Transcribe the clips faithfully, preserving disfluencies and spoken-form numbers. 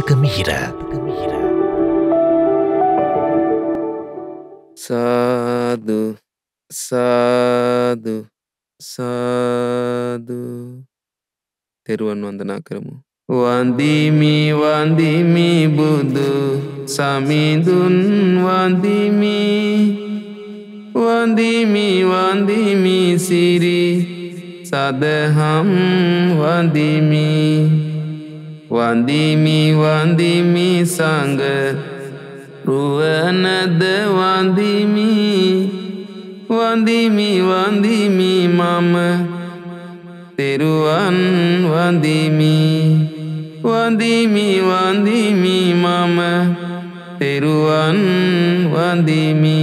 ජාතක මිහිර. සාදු සාදු සාදු. තෙරුවන් වන්දනා කරමු. වන්දිමි වන්දිමි බුදු සමිඳුන් වන්දිමි වන්දිමි වන්දිමි සිරි සදහම් වන්දිමි වන්දිමි වන්දිමි සංඝ රුවනද වන්දිමි වන්දිමි වන්දිමි මම තෙරුවන් වන්දිමි වන්දිමි වන්දිමි මම තෙරුවන් වන්දිමි.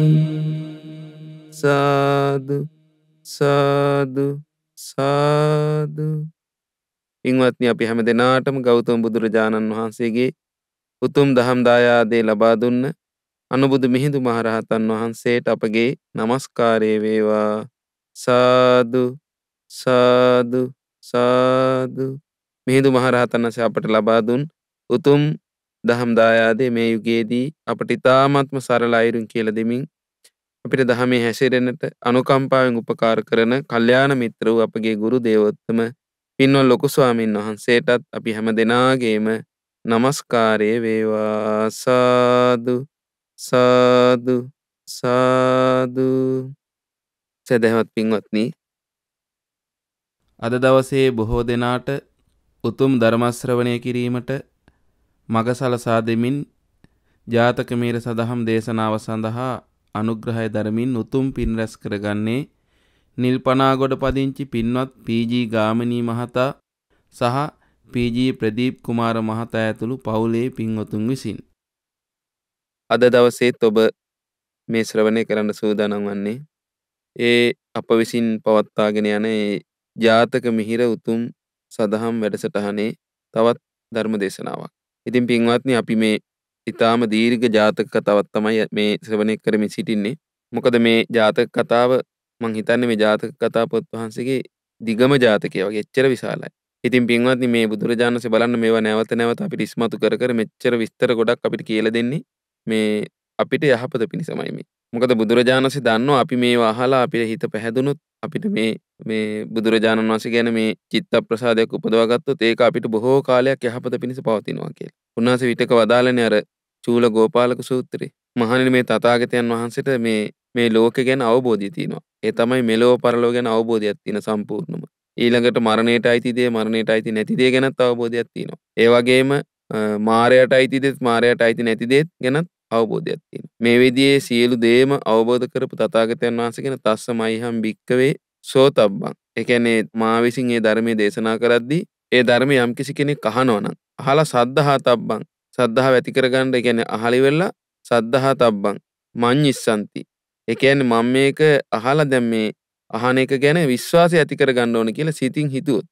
සාදු සාදු සාදු. පින්වත්නි, අපි හැම දෙනාටම ගෞතම බුදුරජාණන් වහන්සේගේ උතුම් දහම් දායාදේ ලබා දුන්න අනුබුදු මිහිඳු මහරහතන් වහන්සේට අපගේ নমස්කාරය වේවා. සාදු සාදු සාදු. මිහිඳු මහරහතන් වහන්සේ අපට ලබා දුන් උතුම් දහම් දායාදේ මේ යුගයේදී අපට ඉතාමත්ම සරල අයුරින් කියලා දෙමින් අපිට දහමේ හැසිරෙන්නට අනුකම්පාවෙන් උපකාර කරන කල්යාණ මිත්‍ර වූ අපගේ ගුරු දේවෝත්තම පින්වත් ලොකු ස්වාමීන් වහන්සේටත් අපි හැම දෙනාගේම নমස්කාරය වේවා. සාදු සාදු සාදු. සදහවත් පින්වත්නි, අද දවසේ බොහෝ දෙනාට උතුම් ධර්ම ශ්‍රවණය කිරීමට මඟ සලසා දෙමින් ජාතක මිහිර සදහම් දේශනාව සඳහා අනුග්‍රහය දරමින් උතුම් පින් රැස් කරගන්නේ නිල්පනාගොඩ පදිංචි පින්වත් පී.ජී. ගාමිණී මහතා සහ පී.ජී. ප්‍රදීප් කුමාර මහතා ඇතුළු පවුලේ පින්වතුන් විසින්. අද දවසේත් ඔබ මේ ශ්‍රවණය කරන්න සූදානම් වන්නේ ඒ අප විසින් පවත්වාගෙන යන ඒ ජාතක මිහිර උතුම් සදහම් වැඩසටහනේ තවත් ධර්ම දේශනාවක්. ඉතින් පින්වත්නි, අපි මේ ඊටාම දීර්ඝ ජාතක කතාවක් තමයි මේ ශ්‍රවණය කරමින් සිටින්නේ. මොකද මේ ජාතක කතාව මං හිතන්නේ මේ ජාතක කතා පොත් වහන්සේගේ දිගම ජාතකය වගේ එච්චර විශාලයි. ඉතින් පින්වත්නි, මේ බුදුරජාණන් වහන්සේ බලන්න මේවා නැවත නැවත අපිට ඉස්මතු කර කර මෙච්චර විස්තර ගොඩක් අපිට කියලා දෙන්නේ මේ අපිට යහපත පිණිසමයි මේ. මොකද බුදුරජාණන් වහන්සේ දන්නවා අපි මේවා අහලා අපිට හිත පැහැදුනොත් අපිට මේ මේ බුදුරජාණන් වහන්සේ ගැන මේ චිත්ත ප්‍රසාදයක් උපදවා ගත්තොත් ඒක අපිට බොහෝ කාලයක් යහපත පිණිස පවතිනවා කියලා. උන්වහන්සේ විතක වදාළනේ අර චූල ගෝපාලක සූත්‍රේ. මහණෙනි, මේ තථාගතයන් වහන්සේට මේ මේ ලෝකේ ගැන අවබෝධය තියෙනවා. ඒ තමයි මෙලොව පරලොව ගැන අවබෝධයක් තියෙන සම්පූර්ණම. ඊළඟට මරණයට අයිති දේ, මරණයට අයිති නැති දේ ගැනත් අවබෝධයක් තියෙනවා. ඒ වගේම මායයට අයිති දේත්, මායයට අයිති නැති දේත් ගැනත් අවබෝධයක් තියෙනවා. මේ විදිහේ සියලු දේම අවබෝධ කරපු තථාගතයන් වහන්සේ කියන තස්සමයිහම් භික්කවේ සෝතබ්බං. ඒ කියන්නේ මා විසින් මේ ධර්මයේ දේශනා කරද්දී ඒ ධර්මය යම් කිසි කෙනෙක් අහනවා නම් අහලා සද්ධා තබ්බං, සද්ධාව ඇති කරගන්න, ඒ කියන්නේ අහලි වෙලා සද්ධා තබ්බං මඤ්ඤිස්සanti. ඒ කියන්නේ මම මේක අහලා දැන් මේ අහන එක ගැන විශ්වාසය ඇති කරගන්න ඕන කියලා සිතින් හිතුවොත්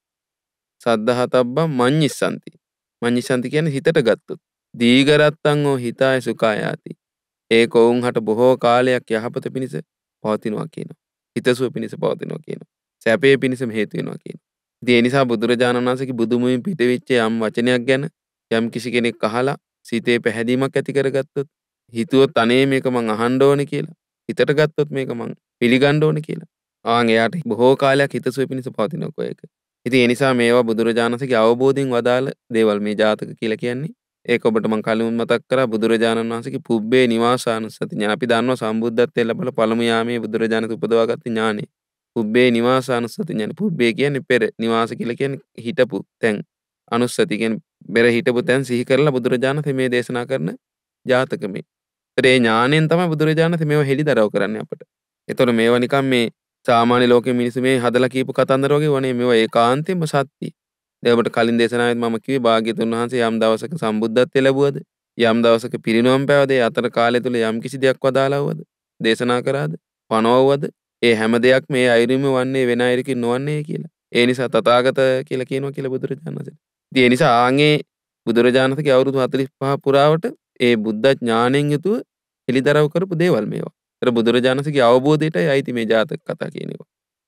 සද්ධා තබ්බං මඤ්ඤිස්සanti. මඤ්ඤිස්සanti කියන්නේ හිතට ගත්තොත්. දීගරත්තං ඕ හිතාය සුඛායාති. ඒක වුන් හට බොහෝ කාලයක් යහපත පිණිස පවතිනවා කියනවා. හිතසුව පිණිස පවතිනවා කියනවා. සැපේ පිණිසම හේතු වෙනවා කියනවා. ඉතින් ඒ නිසා බුදුරජාණන් වහන්සේගේ බුදුමුවින් පිටවෙච්ච යම් වචනයක් ගැන යම් කිසි කෙනෙක් අහලා සිතේ පැහැදීමක් ඇති කරගත්තොත්, හිතුවොත් අනේ මේක මං අහන්න ඕනේ කියලා, හිතට ගත්තොත් මේක මං පිළිගන්න ඕනේ කියලා, ආන් එයාට බොහෝ කාලයක් හිතසුව පිණිස පවතිනවා කොයක. ඉතින් ඒ නිසා මේවා බුදුරජාණන් වහන්සේගේ අවබෝධයෙන් වදාළ දේවල් මේ ජාතක කියලා කියන්නේ. ඒක ඔබට මං කලින් මතක් කරා බුදුරජාණන් වහන්සේගේ පුබ්බේ නිවාසානුස්සති ඥාන. අපි දන්නවා සම්බුද්ධත්වයට ලැබලා පළමු යාමේ බුදුරජාණන් උපදවාගත්ත ඥානෙ. පුබ්බේ නිවාසානුස්සති ඥාන. පුබ්බේ කියන්නේ පෙර, නිවාස කියලා කියන්නේ හිටපු තැන්. අනුස්සති කියන්නේ පෙර හිටපු තැන් සිහි කරලා බුදුරජාණන් මේ දේශනා කරන ජාතක මේ. ඒතර ඒ ඥාණයෙන් තමයි බුදුරජාණන් මේව හෙළිදරව් කරන්නේ අපට. ඒතර මේවා නිකන් මේ සාමාන්‍ය ලෝකයේ මිනිස්සු මේ හදලා කියපු කතන්දර වගේ වනේ. මේවා ඒකාන්තයෙන්ම සත්‍යයි. දැන් ඔබට කලින් දේශනාවෙත් මම කිව්වේ භාග්‍යතුන් වහන්සේ යම් දවසක සම්බුද්ධත්වයට ලැබුවද, යම් දවසක පිරිනොම් පෑවද, ඒ අතර කාලය තුල යම් කිසි දෙයක් වදාළවද, දේශනා කරාද, පනවවද, ඒ හැම දෙයක් මේ අයුරින්ම වන්නේ වෙන අයුරකින් නොවන්නේ කියලා. ඒ නිසා තථාගත කියලා කියනවා කියලා බුදුරජාණන් වහන්සේ. ඉතින් ඒ නිසා ආන්ගේ බුදුරජාණන් වහන්සේගේ අවුරුදු හතළිස් පහ පුරාවට ඒ බුද්ධ ඥාණයෙන් යුතුව හෙළිදරව් කරපු දේවල් මේවා. ඒතර බුදුරජාණන් වහන්සේගේ අවබෝධයටයි අයිති මේ ජාතක කතා කියන ඒවා.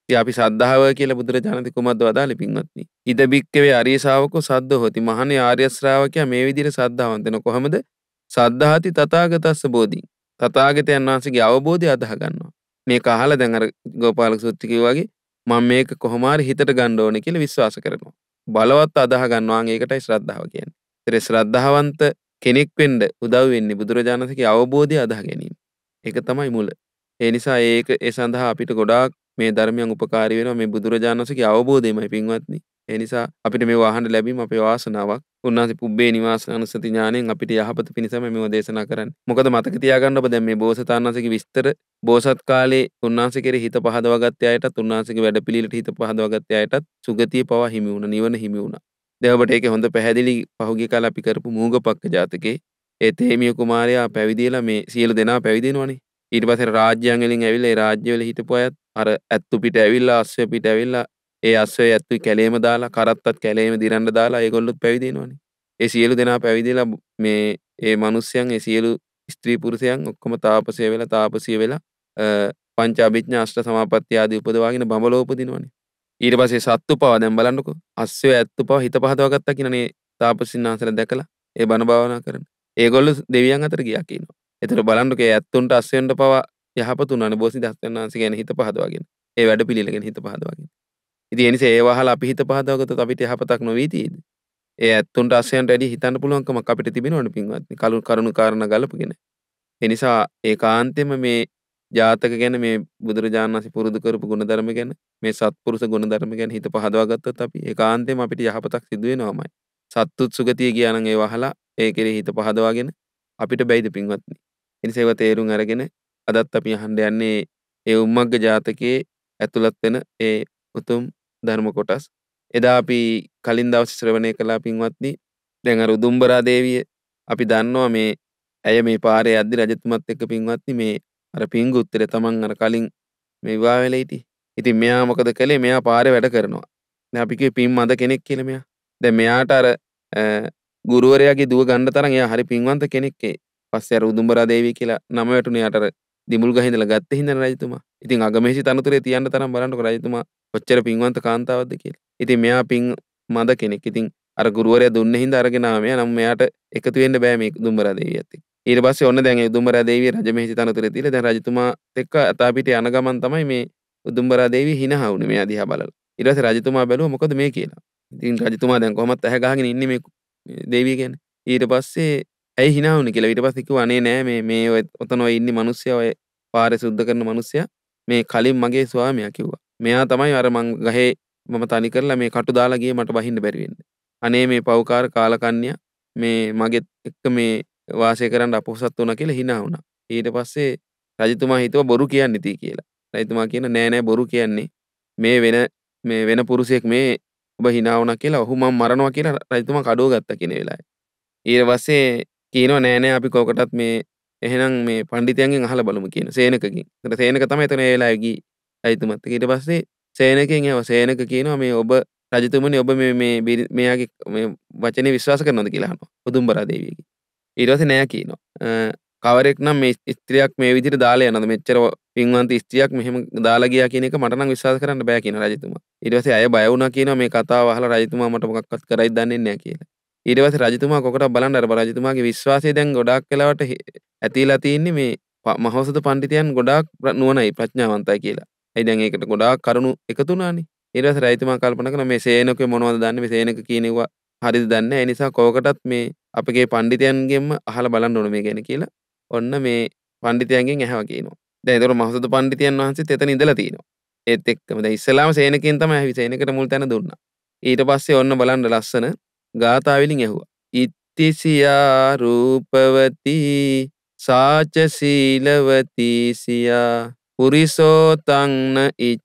ඉතින් අපි සද්ධාව කියලා බුදුරජාණන් කුමද්ද වදාළේ පින්වත්නි? ඉද බික්කවේ ආර්ය ශාවකෝ සද්ද හොති. මහණේ ආර්ය ශ්‍රාවකයා මේ විදිහට සද්ධාවන්ත වෙන කොහමද? සද්ධාති තථාගතස්ස බෝධි. තථාගතයන් වහන්සේගේ අවබෝධය අදහ ගන්නවා. මේක අහලා දැන් අර ගෝපාල සූත්‍රය කිව්වා වගේ මම මේක කොහොම හරි හිතට ගන්න ඕනේ කියලා විශ්වාස කරනවා. බලවත් අදහ ගන්නවා. ඒකටයි ශ්‍රද්ධාව කියන්නේ. ඒතර ශ්‍රද්ධාවන්ත කෙනෙක් වෙන්න උදව් වෙන්නේ බුදුරජාණන්සේගේ අවබෝධය අදහ ගැනීම. ඒක තමයි මුල. ඒ නිසා ඒක ඒ සඳහා අපිට ගොඩාක් මේ ධර්මයන් උපකාරී වෙනවා මේ බුදුරජාණන්සේගේ අවබෝධයමයි පින්වත්නි. ඒ නිසා අපිට මේව අහන්න ලැබීම අපේ වාසනාවක්. උන්වහන්සේ පුබ්බේ නිවාස අනුස්සති ඥාණයෙන් අපිට යහපත පිණිසම මේව දේශනා කරන්නේ. මොකද මතක තියාගන්න ඔබ දැන් මේ බෝසතාණන් වහන්සේගේ විස්තර බෝසත් කාලේ උන්වහන්සේ කෙරේ හිත පහදවා ගත්ත අයටත් උන්වහන්සේගේ වැඩපිළිවෙලට හිත පහදවා ගත්ත අයටත් සුගතිය පවා හිමි වුණා. නිවන හිමි වුණා. දැන් ඔබට ඒකේ හොඳ පැහැදිලි පහුගිය කාලේ අපි කරපු මූගපක්ක ජාතකේ ඒ තේමිය කුමාරයා පැවිදිලා මේ සියලු දෙනා පැවිදි වෙනවනේ. ඊට පස්සේ රාජ්‍යයන් වලින් ඇවිල්ලා ඒ රාජ්‍ය වල හිටපු අයත් අර ඇත්තු පිට ඇවිල්ලා අස්සය පිට ඇවිල්ලා ඒ අස්සය ඇත්තුයි කැලේම දාලා කරත්තත් කැලේම දිරන්න දාලා ඒගොල්ලොත් පැවිදි වෙනවනේ. ඒ සියලු දෙනා පැවිදිලා මේ ඒ මිනිස්යන් ඒ සියලු ස්ත්‍රී පුරුෂයන් ඔක්කොම තාපසය වෙලා තාපසිය වෙලා පංච අභිඥා අෂ්ට සමාපatti ආදී උපදවාගෙන බඹලෝ උපදිනවනේ. ඊට පස්සේ සත්තු පවා දැන් බලන්නකෝ අස්සය ඇත්තු පවා හිත පහදවා ගත්තා කියනනේ තාපසින්නාන්සලා දැකලා ඒ බණ භාවනා කරන. ඒගොල්ලෝ දෙවියන් අතර ගියා කියනවා. ඒතර බලන්නකෝ ඒ ඇත්තුන්ට අස්සෙන්ට පවා යහපත් උනානේ බෝසතාණන් වහන්සේ ගැන හිත පහදවාගෙන. ඒ වැඩ පිළිල ගැන හිත පහදවාගෙන. ඉතින් ඒ නිසා ඒ වහලා අපි හිත පහදවගත්තොත් අපිට යහපතක් නොවී තියෙයිද? ඒ ඇත්තුන්ට අස්සයන්ට වැඩි හිතන්න පුළුවන්කමක් අපිට තිබෙනවනේ පින්වත්නි. කලු කරුණු කාරණා ගලපගෙන. ඒ නිසා ඒකාන්තයෙන්ම මේ ජාතක ගැන මේ බුදුරජාණන් වහන්සේ පුරුදු කරපු ගුණධර්ම ගැන මේ සත්පුරුෂ ගුණධර්ම ගැන හිත පහදවා ගත්තොත් අපි ඒකාන්තයෙන්ම අපිට යහපතක් සිදු වෙනවාමයි. සත්තුත් සුගතිය ගියා නම් ඒ වහලා ඒ කෙරේ හිත පහදවාගෙන අපිට බැයිද පින්වත්නි. ඒ නිසා ඒවා තේරුම් අරගෙන අදත් අපි අහන්න යන්නේ ඒ උම්මග්ග ජාතකයේ ඇතුළත් වෙන ඒ උතුම් ධර්ම කොටස්. එදා අපි කලින් දවසේ ශ්‍රවණය කළා පින්වත්නි. දැන් අර උදුම්බරා දේවිය අපි දන්නවා මේ ඇය මේ පාරේ යද්දි රජතුමත් එක්ක පින්වත්නි මේ අර පිංගුත්තරේ තමන් අර කලින් මේ විවාහ වෙලා හිටි. ඉතින් මෙයා මොකද කළේ? මෙයා පාරේ වැඩ කරනවා. දැන් අපි කිව්වේ පින් මද කෙනෙක් කියලා මෙයා. දැන් මෙයාට අර ගුරුවරයාගේ දුව ගන්න තරම් එයා හරි පින්වන්ත කෙනෙක්. ඒ පස්සේ අර උදුම්බරා දේවිය කියලා නම වැටුනේ යාට අර දිමුල් ගහ ඉඳලා ගත්ත හින්දා රජතුමා. ඉතින් අගමේසි තනතුරේ තියන්න තරම් බලන්නකො රජතුමා කොච්චර පින්වන්ත කාන්තාවක්ද කියලා. ඉතින් මෙයා පින් මද කෙනෙක්. ඉතින් අර ගුරුවරයා දුන්නේ හින්දා අරගෙන ආව මෙයා. නම් මෙයාට එකතු වෙන්න බෑ මේ උදුම්බරා දේවියත් එක්ක. ඊට පස්සේ ඔන්න දැන් ඒ උදුම්බරා දේවිය රජමෙහි තනතුරේ තියලා දැන් රජතුමා එක්ක අතාපිට යන ගමන් තමයි මේ උදුම්බරා දේවිය හිනහ වුනේ මෙයා දිහා බලලා. ඊට පස්සේ රජතුමා බැලුවා මොකද මේ කියලා. ඉතින් රජතුමා දැන් කොහොමත් ඇහැ ගහගෙන ඉන්නේ මේ දේවිය කියන්නේ. ඊට පස්සේ ඇයි හිනහ වුනේ කියලා. ඊට පස්සේ කිව්වා අනේ නෑ මේ මේ ඔය ඔතන ඔය ඉන්නේ මිනිස්සයා ඔය පාරේ සුද්ධ කරන මිනිස්සයා මේ කලින් මගේ ස්වාමියා කිව්වා. මෙයා තමයි අර මං ගහේ මම තනි කරලා මේ කටු දාලා ගියේ මට බහින්න බැරි වෙන්නේ. අනේ මේ පව්කාර කාලකන්‍යා මේ මගෙත් එක්ක මේ වාසය කරන්න අපොහසත් වුණා කියලා හිනා වුණා. ඊට පස්සේ රජතුමා හිතුවා බොරු කියන්නේ තී කියලා. රජතුමා කියන නෑ නෑ බොරු කියන්නේ මේ වෙන මේ වෙන පුරුෂයෙක් මේ ඔබ හිනා වුණා කියලා ඔහු මම මරනවා කියලා රජතුමා කඩුව ගත්තා කියන වෙලාවේ. ඊට පස්සේ කියනවා නෑ නෑ අපි කොකටත් මේ එහෙනම් මේ පඬිතයන්ගෙන් අහලා බලමු කියන සේනකගෙන්. ඒතර සේනක තමයි එතන ඒ වෙලාවේ ගියේ රජතුමත්. ඊට පස්සේ සේනකෙන් එව සේනක කියනවා මේ ඔබ රජතුමනි ඔබ මේ මේ මෙයාගේ මේ වචනේ විශ්වාස කරනවද කියලා අහනවා උදුම්බරා දේවියගේ. ඊට පස්සේ නෑ කියනවා. කවරෙක් නම් මේ ස්ත්‍රියක් මේ විදිහට දාලා යනවද මෙච්චර පින්වන්ත ස්ත්‍රියක් මෙහෙම දාලා ගියා කියන එක මට නම් විශ්වාස කරන්න බෑ කියන රජතුමා. ඊට පස්සේ අය බය වුණා කියනවා මේ කතාව අහලා රජතුමා මට මොකක්වත් කරයිද දන්නේ නැහැ කියලා. ඊට පස්සේ රජතුමා කොකට බලන්න අර රජතුමාගේ විශ්වාසය දැන් ගොඩාක් වෙලාවට ඇතිලා තියෙන්නේ මේ මහෞෂධ පඬිතයන් ගොඩාක් නුවණයි ප්‍රඥාවන්තයි කියලා. ඒ දැන් ඒකට ගොඩාක් කරුණු එකතු වුණානේ. ඊට පස්සේ රජතුමා කල්පනා කරනවා මේ සේනකේ මොනවද දන්නේ මේ සේනක කියනවා හරිද දන්නේ නැහැ. ඒ නිසා කොකටත් මේ අපගේ පඬිතයන්ගෙන්ම අහලා බලන්න ඕන මේ ගැන කියලා. ඔන්න මේ පඬිතයන්ගෙන් ඇහුවා කියනවා. දැන් ඒතකොට මහෞෂධ පඬිතයන් වහන්සේත් එතන ඉඳලා තිනවා. ඒත් එක්කම දැන් ඉස්සලාම සේනකෙන් තමයි ඇහුවේ. සේනකට මුල් තැන දුන්නා. ඊට පස්සේ ඔන්න බලන්න ලස්සන ගාථා වලින් ඇහුවා. ඉත්තිසියා රූපවති සාච සීලවති සියා පුරිසෝ තංන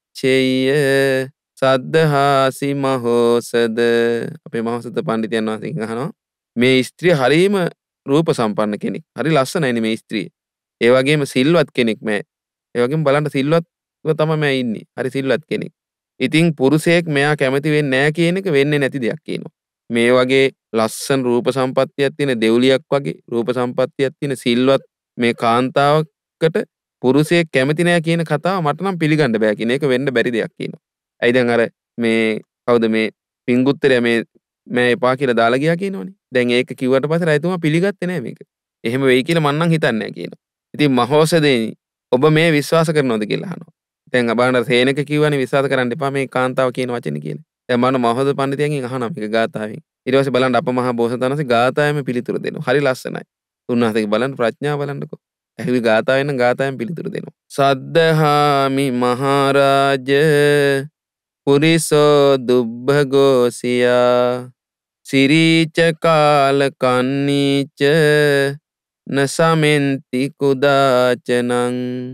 ඉච්ඡේය සද්ධාසි මහෝසද. අපේ මහෞෂධ පඬිතයන් වහන්සේගෙන් අහනවා මේ ස්ත්‍රිය හරීම රූප සම්පන්න කෙනෙක්. හරි ලස්සනයිනේ මේ ස්ත්‍රිය. ඒ වගේම සිල්වත් කෙනෙක් මෑ. ඒ වගේම බලන්න සිල්වත්ව තමයි මෑ ඉන්නේ. හරි සිල්වත් කෙනෙක්. ඉතින් පුරුෂයෙක් මෙයා කැමති වෙන්නේ නැහැ කියන එක වෙන්නේ නැති දෙයක් කියනවා. මේ වගේ ලස්සන රූප සම්පත්තියක් තියෙන දෙව්ලියක් වගේ රූප සම්පත්තියක් තියෙන සිල්වත් මේ කාන්තාවකට පුරුෂයෙක් කැමති නෑ කියන කතාව මට නම් පිළිගන්න බෑ කියන එක වෙන්න බැරි දෙයක් කියනවා. ඇයි දැන් අර මේ කවුද මේ පිංගුත්තරයා මේ මෑ එපා කියලා දාලා ගියා කියනවනේ. දැන් ඒක කිව්වට පස්සේ රජතුමා පිළිගත්තේ නෑ මේක. එහෙම වෙයි කියලා මං නම් හිතන්නේ නෑ කියනවා. ඉතින් මහෝසදේනි ඔබ මේ විශ්වාස කරනවද කියලා අහනවා. දැන් අබාන සේනක කිව්වනේ විශ්වාස කරන්න එපා මේ කාන්තාව කියන වචනේ කියලා. දැන් බලන්න මහෝසද පඬිතුයන්ගෙන් අහනවා මේක ගාථාවෙන්. ඊට පස්සේ බලන්න අප මහා බෝසතාණන්සේ ගාථාවෙම පිළිතුරු දෙනවා. හරි ලස්සනයි. උන්වහන්සේගේ බලන්න ප්‍රඥාව බලන්නකෝ. ඇහුවේ ගාථාවෙන් නම් ගාථාවෙන් පිළිතුරු දෙනවා. සද්දහාමි මහරජ පුරිසෝ දුබ්බගෝසියා සිරීච කාල කන්නීච නසමෙන්ති කුදාචනං.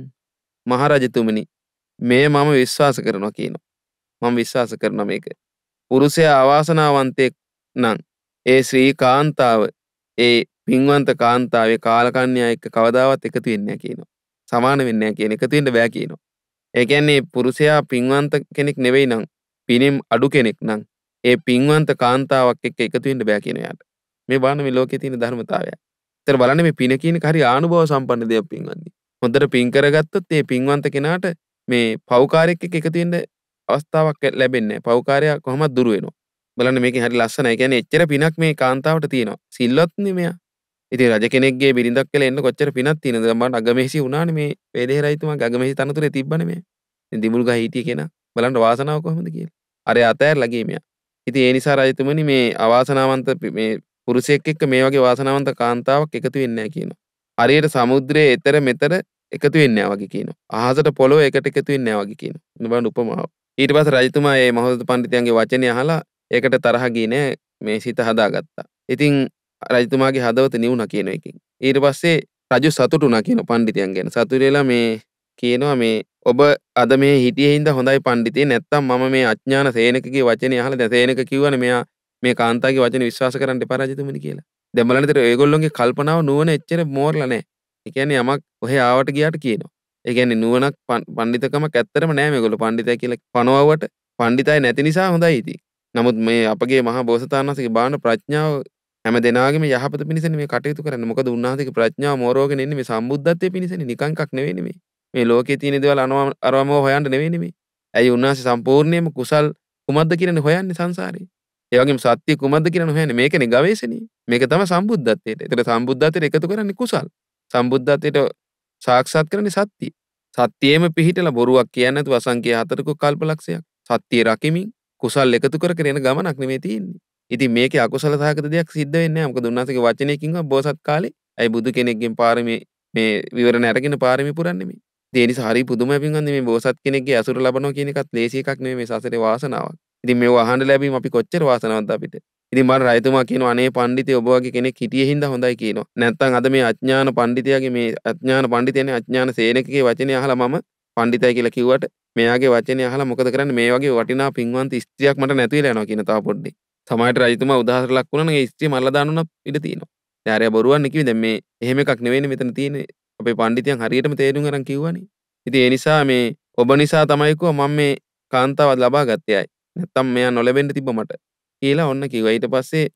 මහරජතුමනි මේ මම විශ්වාස කරනවා කියනවා. මම විශ්වාස කරනවා මේක. පුරුෂයා අවාසනාවන්තයෙක් නම් ඒ ශ්‍රී කාන්තාව ඒ පින්වන්ත කාන්තාවේ කාලකන්‍යා එක්ක කවදාවත් එකතු වෙන්නේ නැහැ කියනවා. සමාන වෙන්නේ නැහැ කියන එකතු වෙන්න බෑ කියනවා. ඒ කියන්නේ පුරුෂයා පින්වන්ත කෙනෙක් නෙවෙයි නම් පිනිම් අඩු කෙනෙක් නම් ඒ පින්වන්ත කාන්තාවක් එක්ක එකතු වෙන්න බෑ කියන යාට. මේ බලන්න මේ ලෝකේ තියෙන ධර්මතාවය. ඒතර බලන්න මේ පින කියන එක හරි ආනුභව සම්පන්න දෙයක් පින්වන්දි. හොඳට පින් කරගත්තොත් ඒ පින්වන්ත කෙනාට මේ පව්කාරයෙක් එක්ක එකතු වෙන්න අවස්ථාවක් ලැබෙන්නේ නැහැ. පව්කාරයා කොහොමද දුර වෙනවා. බලන්න මේකේ හරි ලස්සනයි. ඒ කියන්නේ එච්චර පිනක් මේ කාන්තාවට තියෙනවා. සිල්වත්නේ මෙයා. ඉතින් රජ කෙනෙක්ගේ බිරිඳක් කියලා එන්න කොච්චර පිනක් තියෙනවද? දැන් බලන්න අගමෙහිසි වුණානේ මේ වේදේ රජතුමාගේ අගමෙහිසි තනතුරේ තිබ්බනේ මේ. ඉතින් දිමුල් ගහ හිටිය කෙනා. බලන්න වාසනාව කොහොමද කියලා. අර අතෑරලා ගියේ මෙයා. ඉතින් ඒ නිසා රජතුමනි මේ අවාසනාවන්ත මේ පුරුෂයෙක් එක්ක මේ වගේ වාසනාවන්ත කාන්තාවක් එකතු වෙන්නේ නැහැ කියනවා. හරියට සමුද්‍රයේ එතර මෙතර එකතු වෙන්නේ නැහැ වගේ කියනවා. අහසට පොළොව එකට එකතු වෙන්නේ නැහැ වගේ කියනවා. මේ බලන්න උපමාව. ඊට පස්සේ රජතුමා මේ මහෝදත පඬිතුයන්ගේ වචනේ අහලා ඒකට තරහ ගියේ නෑ මේ සිත හදාගත්තා. ඉතින් රජතුමාගේ හදවත නිවුණා කියන එකෙන්. ඊට පස්සේ රජු සතුටු වුණා කියන පඬිතුයන් ගැන. සතුටු වෙලා මේ කියනවා මේ ඔබ අද මේ හිටියේ හින්දා හොඳයි පඬිතේ නැත්තම් මම මේ අඥාන සේනකගේ වචනේ අහලා දැන් සේනක කිව්වනේ මෙයා මේ කාන්තාවගේ වචනේ විශ්වාස කරන්න එපා රජතුමනි කියලා. දැන් බලන්න ඉතින් ඒගොල්ලෝගේ කල්පනාව නුවණ එච්චර මෝරලා නැහැ. ඒ කියන්නේ යමක් ඔහේ ආවට ගියාට කියනවා. ඒ කියන්නේ නුවණක් පඬිතකමක් ඇත්තටම නැහැ මේගොල්ලෝ. පඬිතයි කියලා පනවවට පඬිතයි නැති නිසා හොඳයි ඉතින්. නමුත් මේ අපගේ මහා බෝසතාණන් වහන්සේගේ බාන ප්‍රඥාව හැම දෙනාගේම යහපත පිණිසනේ මේ කටයුතු කරන්නේ. මොකද උන්වහන්සේගේ ප්‍රඥාව මෝරවගෙන ඉන්නේ මේ සම්බුද්ධත්වයේ පිණිසනේ. නිකන් එකක් නෙවෙයි මේ. මේ ලෝකයේ තියෙන දේවල් අරවම හොයන්න නෙවෙයි මේ. ඇයි උන්වහන්සේ සම්පූර්ණයෙන්ම කුසල් කුමක්ද කියලානේ හොයන්නේ සංසාරේ. ඒ වගේම සත්‍ය කුමක්ද කියලානේ හොයන්නේ. මේකනේ ගවේෂණය. මේක තමයි සම්බුද්ධත්වයට. ඒතර සම්බුද්ධත්වයට එකතු කරන්නේ කුසල්. සම්බුද්ධත්වයට සාක්ෂාත් කරන්නේ සත්‍ය. සත්‍යයේම පිහිටලා බොරුවක් කියන්නේ නැතුව අසංඛ්‍ය හතරක කල්පලක්ෂයක්. සත්‍ය රකිමින් කුසල් එකතු කර කර යන ගමනක් නෙමෙයි තියෙන්නේ. ඉතින් මේකේ අකුසල සහගත දෙයක් සිද්ධ වෙන්නේ නැහැ. මොකද උන්වහන්සේගේ වචනයකින්ව බෝසත් කාලේ අයි බුදු කෙනෙක්ගෙන් පාරමී මේ විවරණ අරගෙන පාරමී පුරන්නේ මේ. ඒ නිසා හරි පුදුමයි පින්වන්දි මේ බෝසත් කෙනෙක්ගේ අසුර ලබනවා කියන එකත් ලේසි එකක් නෙමෙයි මේ සසරේ වාසනාවක්. ඉතින් මේව අහන්න ලැබීම අපි කොච්චර වාසනාවන්ත අපිට. ඉතින් මම රජතුමා කියනවා අනේ පඬිතේ ඔබ වගේ කෙනෙක් හිටියේ හින්දා හොඳයි කියනවා. නැත්තම් අද මේ අඥාන පඬිතයාගේ මේ අඥාන පඬිතයනේ අඥාන සේනකගේ වචනේ අහලා මම පඬිතයි කියලා කිව්වට මෙයාගේ වචනේ අහලා මොකද කරන්නේ මේ වගේ වටිනා පින්වන්ත ස්ත්‍රියක් මට නැති වෙලා යනවා කියන තව පොඩ්ඩේ. සමහරට රජතුමා උදාහරණ ලක් වුණා නම් ඒ ස්ත්‍රිය මල්ලා දාන්න උනත් ඉඩ තියෙනවා. දැන් අරයා බොරුවන්නේ කිව්වේ දැන් මේ එහෙම එකක් නෙවෙයිනේ මෙතන තියෙන්නේ. අපේ පඬිතයන් හරියටම තේරුම් අරන් කිව්වනේ. ඉතින් ඒ නිසා මේ ඔබ නිසා තමයි කිව්වා මම මේ කාන්තාව ලබා ගත්තේ අය. නැත්තම් මෙයා නොලැබෙන්න තිබ්බ මට කියලා ඔන්න කිව්වා. ඊට පස්සේ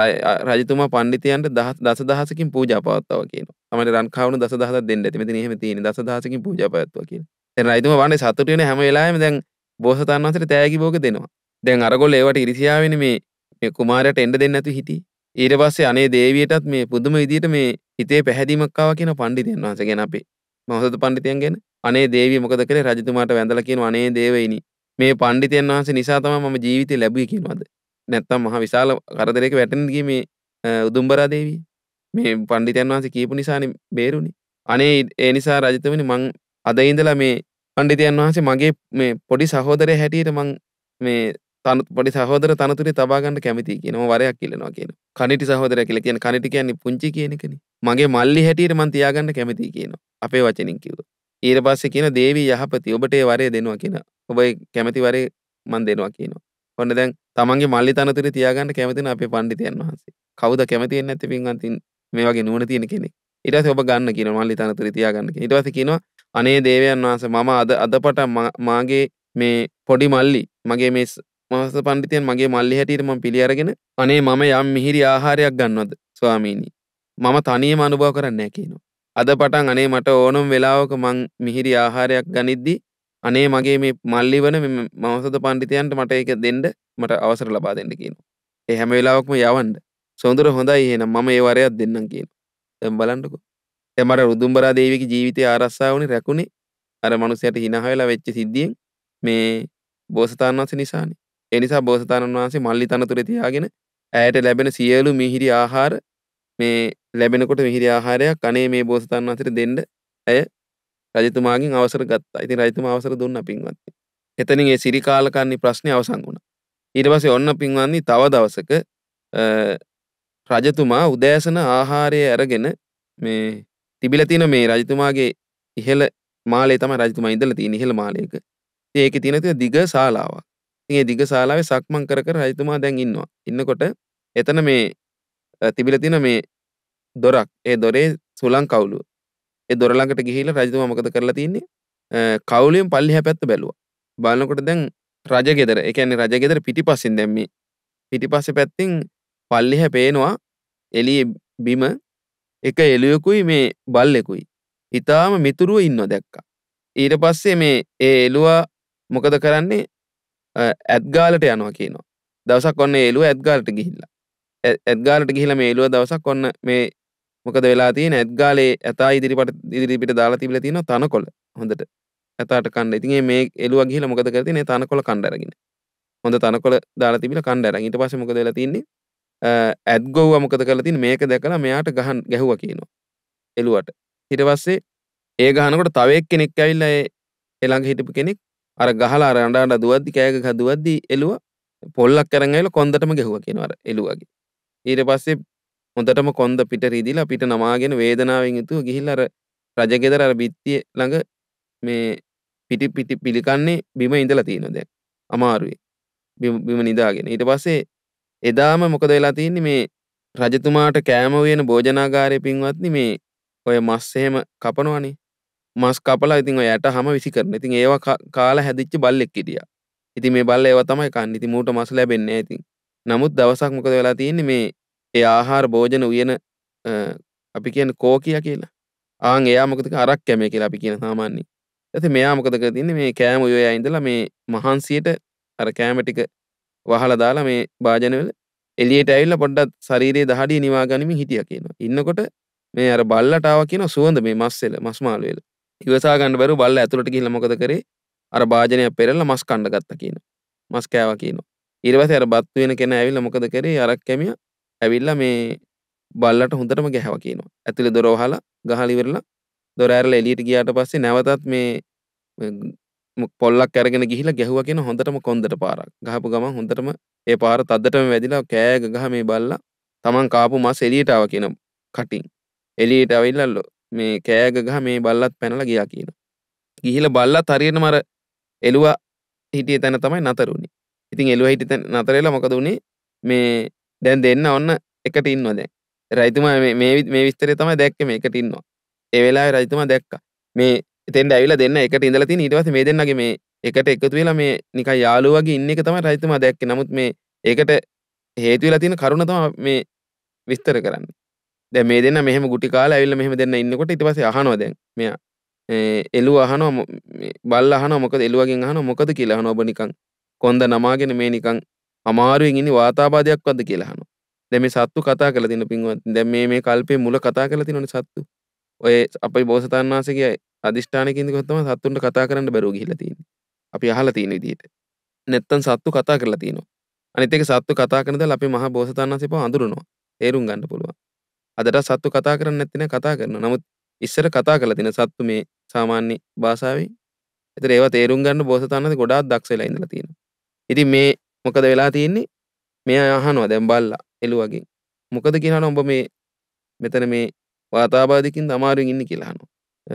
රජතුමා පඬිතයන්ට දසදහසකින් පූජා පවත්වවා කියනවා. තමයි රන් කවුණු දසදහසක් දෙන්න ඇති. මෙතන එහෙම තියෙන්නේ දසදහසකින් පූජා පවත්වවා කියලා. දැන් රජතුමා වන්නේ සතුටු වෙන හැම වෙලාවෙම දැන් බෝසතාණන් වහන්සේට තෑගි භෝග දෙනවා. දැන් අරගොල්ලෝ ඒවට ඉරිසියාවෙන්නේ මේ මේ කුමාරයාට එන්න දෙන්නේ නැතු හිටියේ. ඊට පස්සේ අනේ දේවියටත් මේ පුදුම විදියට මේ හිතේ පැහැදීමක් ආවා කියන පඬිතයන් වහන්සේ ගැන අපේ මහසත් පඬිතයන් ගැන. අනේ දේවිය මොකද කළේ රජතුමාට වැඳලා කියනවා අනේ දේවයිනි මේ පඬිතයන් වහන්සේ නිසා තමයි මම ජීවිතේ ලැබුවේ කියනවාද. නැත්තම් මහා විශාල කරදරයක වැටෙන්න ගියේ මේ උදුම්බරා දේවිය. මේ පඬිතයන් වහන්සේ කියපු නිසානේ බේරුනේ. අනේ ඒ නිසා රජතුමනි මං අද ඉඳලා මේ පඬිතයන් වහන්සේ මගේ මේ පොඩි සහෝදරයා හැටියට මං මේ පොඩි සහෝදර තනතුරේ තබා ගන්න කැමතියි කියනවා. වරයක් ඉල්ලනවා කියනවා. කනිටි සහෝදරයා කියලා කියන්නේ කනිටි කියන්නේ පුංචි කියන එකනේ. මගේ මල්ලි හැටියට මං තියාගන්න කැමතියි කියනවා. අපේ වචනින් කිව්වා. ඊට පස්සේ කියන දේවී යහපති ඔබට ඒ වරය දෙනවා කියනවා. ඔබ කැමති වරේ මං දෙනවා කියනවා. ඔන්න දැන් තමන්ගේ මල්ලි තනතුරේ තියාගන්න කැමති න අපේ පඬිතයන් වහන්සේ. කවුද කැමති වෙන්නේ නැත්තේ පින්වන්තින් මේ වගේ නුවණ තියෙන කෙනෙක්. ඊට පස්සේ ඔබ ගන්න කියනවා මල්ලි තනතුරේ තියාගන්න කියනවා. ඊට පස්සේ කියනවා අනේ දේවයන් වහන්සේ මම අද අදපට මාගේ මේ පොඩි මල්ලි මගේ මේ මහස පඬිතයන් මගේ මල්ලි හැටියට මම පිළි අරගෙන අනේ මම යම් මිහිරි ආහාරයක් ගන්නවද ස්වාමීනි. මම තනියම අනුභව කරන්නේ නැහැ කියනවා. අද පටන් අනේ මට ඕනම වෙලාවක මං මිහිරි ආහාරයක් ගනිද්දී අනේ මගේ මේ මල්ලි වන මේ මවසද පණ්ඩිතයන්ට මට ඒක දෙන්න මට අවසර ලබා දෙන්න කියනවා. ඒ හැම වෙලාවකම යවන්න. සොඳුර හොඳයි එහෙනම් මම ඒ වරයක් දෙන්නම් කියනවා. දැන් බලන්නකෝ. දැන් මට රුදුම්බරා දේවියගේ ජීවිතය ආරක්ෂා වුණේ රැකුනේ අර මනුස්සයාට hina වෙලා වෙච්ච සිද්ධියෙන් මේ බෝසතාණන් වහන්සේ නිසානේ. ඒ නිසා බෝසතාණන් වහන්සේ මල්ලි තනතුරේ තියාගෙන ඇයට ලැබෙන සියලු මිහිරි ආහාර මේ ලැබෙනකොට මිහිරි ආහාරයක් අනේ මේ බෝසතාණන් වහන්සේට දෙන්න ඇය රජතුමාගෙන් අවසර ගත්තා. ඉතින් රජතුමා අවසර දුන්නා පින්වත්නි. එතනින් ඒ සිරිකාලකන්ණි ප්‍රශ්නේ අවසන් වුණා. ඊට පස්සේ ඔන්න පින්වත්නි තව දවසක රජතුමා උදෑසන ආහාරය අරගෙන මේ තිබිලා තියෙන මේ රජතුමාගේ ඉහළ මාලේ තමයි රජතුමා ඉඳලා තියෙන ඉහළ මාලයක. ඉතින් ඒකේ තියෙන දිග ශාලාවක්. ඉතින් ඒ දිග ශාලාවේ සක්මන් කර කර රජතුමා දැන් ඉන්නවා. ඉන්නකොට එතන මේ තිබිලා තියෙන මේ දොරක්. ඒ දොරේ සුළං කවුළුව. ඒ දොර ළඟට ගිහිල්ලා රජතුමා මොකද කරලා තින්නේ? කවුළුවෙන් පල්ලෙහා පැත්ත බැලුවා. බලනකොට දැන් රජගෙදර. ඒ කියන්නේ රජගෙදර පිටිපස්සෙන් දැන් මේ පිටිපස්සේ පැත්තෙන් පල්ලෙහා පේනවා එළියේ බිම එක එළුවෙකුයි මේ බල්ලෙකුයි. ඊටාම මිතුරුව ඉන්නව දැක්කා. ඊට පස්සේ මේ ඒ එළුවා මොකද කරන්නේ? ඇත්ගාලට යනවා කියනවා. දවසක් ඔන්න ඒ එළුවා ඇත්ගාලට ගිහිල්ලා. ඇත්ගාලට ගිහිල්ලා මේ එළුවා දවසක් ඔන්න මේ මොකද වෙලා තියෙන්නේ? ඇත්ගාලේ ඇතා ඉදිරිපට ඉදිරිපිට දාලා තිබිලා තියෙනවා තනකොළ. හොඳට. ඇතාට කන්න. ඉතින් මේ එළුවා ගිහිල්ලා මොකද කරලා තියෙන්නේ? තනකොළ කන්න අරගෙන. හොඳ තනකොළ දාලා තිබිලා කන්න අරගෙන. ඊට පස්සේ මොකද වෙලා තියෙන්නේ? ඇත් ගොව්වා මොකද කරලා තියෙන්නේ? මේක දැකලා මෙයාට ගහන් ගැහුවා කියනවා. එළුවට. ඊට පස්සේ ඒ ගහනකොට තව එක්කෙනෙක් ඇවිල්ලා ඒ ළඟ හිටපු කෙනෙක් අර ගහලා අර අඬ අඬ දුවද්දි කෑග ගහ දුවද්දි එළුවා පොල්ලක් අරන් ඇවිල්ලා කොන්දටම ගැහුවා කියනවා අර එළුවාගේ. ඊට පස්සේ හොඳටම කොන්ද පිට රීදිලා පිට නමාගෙන වේදනාවෙන් යුතුව ගිහිල්ලා අර රජගෙදර අර බිත්තිය ළඟ මේ පිටි පිටි පිළිකන්නේ බිම ඉඳලා තියෙනවා දැන්. අමාරුයි. බිම නිදාගෙන. ඊට පස්සේ එදාම මොකද වෙලා තියෙන්නේ මේ රජතුමාට කෑම වේන භෝජනාගාරයේ පින්වත්නි මේ ඔය මස් එහෙම කපනවනේ. මස් කපලා ඉතින් ඔය ඇට හැම විසි කරන. ඉතින් ඒවා කාලා හැදිච්ච බල්ලෙක් හිටියා. ඉතින් මේ බල්ලා ඒවා තමයි කන්නේ. ඉතින් මූට මස් ලැබෙන්නේ නැහැ ඉතින්. නමුත් දවසක් මොකද වෙලා තියෙන්නේ මේ ඒ ආහාර භෝජන උයන අපි කියන්නේ කෝකියා කියලා. ආන් එයා මොකද අරක් කැමේ කියලා අපි කියන සාමාන්‍යයෙන්. ඊට මෙයා මොකද කරලා තින්නේ මේ කෑම උයලා ඉඳලා මේ මහන්සියට අර කෑම ටික වහලා දාලා මේ වාජනවල එළියට ඇවිල්ලා පොඩ්ඩක් ශරීරයේ දහඩිය නිවා ගනිමින් හිටියා කියනවා. ඉන්නකොට මේ අර බල්ලට ආවා කියන සුවඳ මේ මස් එල මස් මාළු එල. ඉවසා ගන්න බැරුව බල්ලා ඇතුළට ගිහිල්ලා මොකද කරේ? අර වාජනය පෙරලා මස් කන්න ගත්තා කියනවා. මස් කෑවා කියනවා. ඊට පස්සේ අර බත් වෙන කෙනා ඇවිල්ලා මොකද කරේ? අරක් කැමියා ඇවිල්ලා මේ බල්ලට හොඳටම ගැහුවා කියනවා. ඇතුලේ දොර වහලා ගහලා ඉවරලා දොර ඇරලා එළියට ගියාට පස්සේ නැවතත් මේ පොල්ලක් අරගෙන ගිහිල්ලා ගැහුවා කියන හොඳටම කොන්දට පාරක්. ගහපු ගමන් හොඳටම ඒ පාර තද්දටම වැදිලා කෑ ගහ මේ බල්ලා Taman කාපු මස් එළියට ආවා කියන කටින්. එළියට ආවිල්ලා මේ කෑ ගහ මේ බල්ලත් පැනලා ගියා කියනවා. ගිහිල්ලා බල්ලත් හරියටම අර එළුවා හිටියේ තැන තමයි නතර උනේ. ඉතින් එළුවා හිටිය තැන නතර වෙලා මොකද උනේ? මේ දැන් දෙන්න ඔන්න එකට ඉන්නවා දැන්. රජතුමා මේ මේ මේ විස්තරය තමයි දැක්කේ මේකට ඉන්නවා. ඒ වෙලාවේ රජතුමා දැක්කා. මේ එතෙන්ට ඇවිල්ලා දෙන්න එකට ඉඳලා තියෙන ඊට පස්සේ මේ දෙන්නගේ මේ එකට එකතු වෙලා මේ නිකන් යාළුවෝ වගේ ඉන්න එක තමයි රජතුමා දැක්කේ. නමුත් මේ ඒකට හේතු වෙලා තියෙන කරුණ තමයි මේ විස්තර කරන්නේ. දැන් මේ දෙන්න මෙහෙම ගුටි කාලා ඇවිල්ලා මෙහෙම දෙන්න ඉන්නකොට ඊට පස්සේ අහනවා දැන් මෙයා එළුව අහනවා මේ බල්ලා අහනවා මොකද එළුවගෙන් අහනවා මොකද කියලා අහනවා ඔබ නිකන් කොන්ද නමාගෙන මේ නිකන් අමාරුවෙන් ඉන්නේ වාතාබාධයක්වත්ද කියලා අහනවා. දැන් මේ සත්තු කතා කරලා තියෙන පින්වත් දැන් මේ මේ කල්පේ මුල කතා කරලා තියෙනනේ සත්තු. ඔය අපේ බෝසතාණන් වහන්සේගේ අදිෂ්ඨානයකින් ඉඳන් තමයි සත්තුන්ට කතා කරන්න බැරුව ගිහිල්ලා තියෙන්නේ. අපි අහලා තියෙන විදිහට. නැත්තම් සත්තු කතා කරලා තියෙනවා. අනිත් එක සත්තු කතා කරන දාලා අපි මහා බෝසතාණන් වහන්සේ පව අඳුරනවා. තේරුම් ගන්න පුළුවන්. අදට සත්තු කතා කරන්නේ නැති නේ කතා කරනවා. නමුත් ඉස්සර කතා කරලා තියෙන සත්තු මේ සාමාන්‍ය භාෂාවෙන්. ඒතර ඒවා තේරුම් ගන්න බෝසතාණන් වහන්සේ ගොඩාක් දක්ෂ වෙලා ඉඳලා තියෙනවා. ඉතින් මේ මොකද වෙලා තියෙන්නේ? මෙයා අහනවා දැන් බල්ලා එළුවගෙන්. මොකද කියනවනම් ඔබ මේ මෙතන මේ වාතාබාධිකින්ද අමාරුවෙන් ඉන්නේ කියලා අහනවා.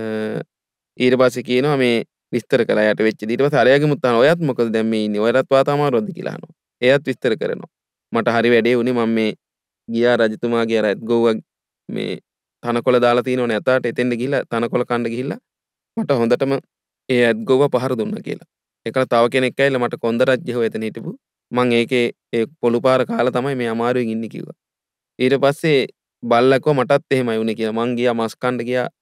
ඊට පස්සේ කියනවා මේ විස්තර කළා යට වෙච්ච දේ. ඊට පස්සේ අරයාගෙමුත් අහනවා ඔයත් මොකද දැන් මේ ඉන්නේ? ඔයරත් වාතා අමාරුවක්ද කියලා අහනවා. එයත් විස්තර කරනවා. මට හරි වැඩේ උනේ මම මේ ගියා රජතුමාගේ අර ගොව්වා මේ තනකොළ දාලා තියෙනවනේ අතාට එතෙන්ද ගිහිල්ලා තනකොළ කන්න ගිහිල්ලා මට හොඳටම ඒ ඇත් ගොව්ව පහර දුන්නා කියලා. ඒකල තව කෙනෙක් ඇවිල්ලා මට කොන්ද රජ්‍යව එතන හිටපු මං ඒකේ ඒ පොළු පාර කාලා තමයි මේ අමාරුවෙන් ඉන්නේ කිව්වා. ඊට පස්සේ බල්ලකෝ මටත් එහෙමයි උනේ කියලා මං ගියා මස් කන්න ගියා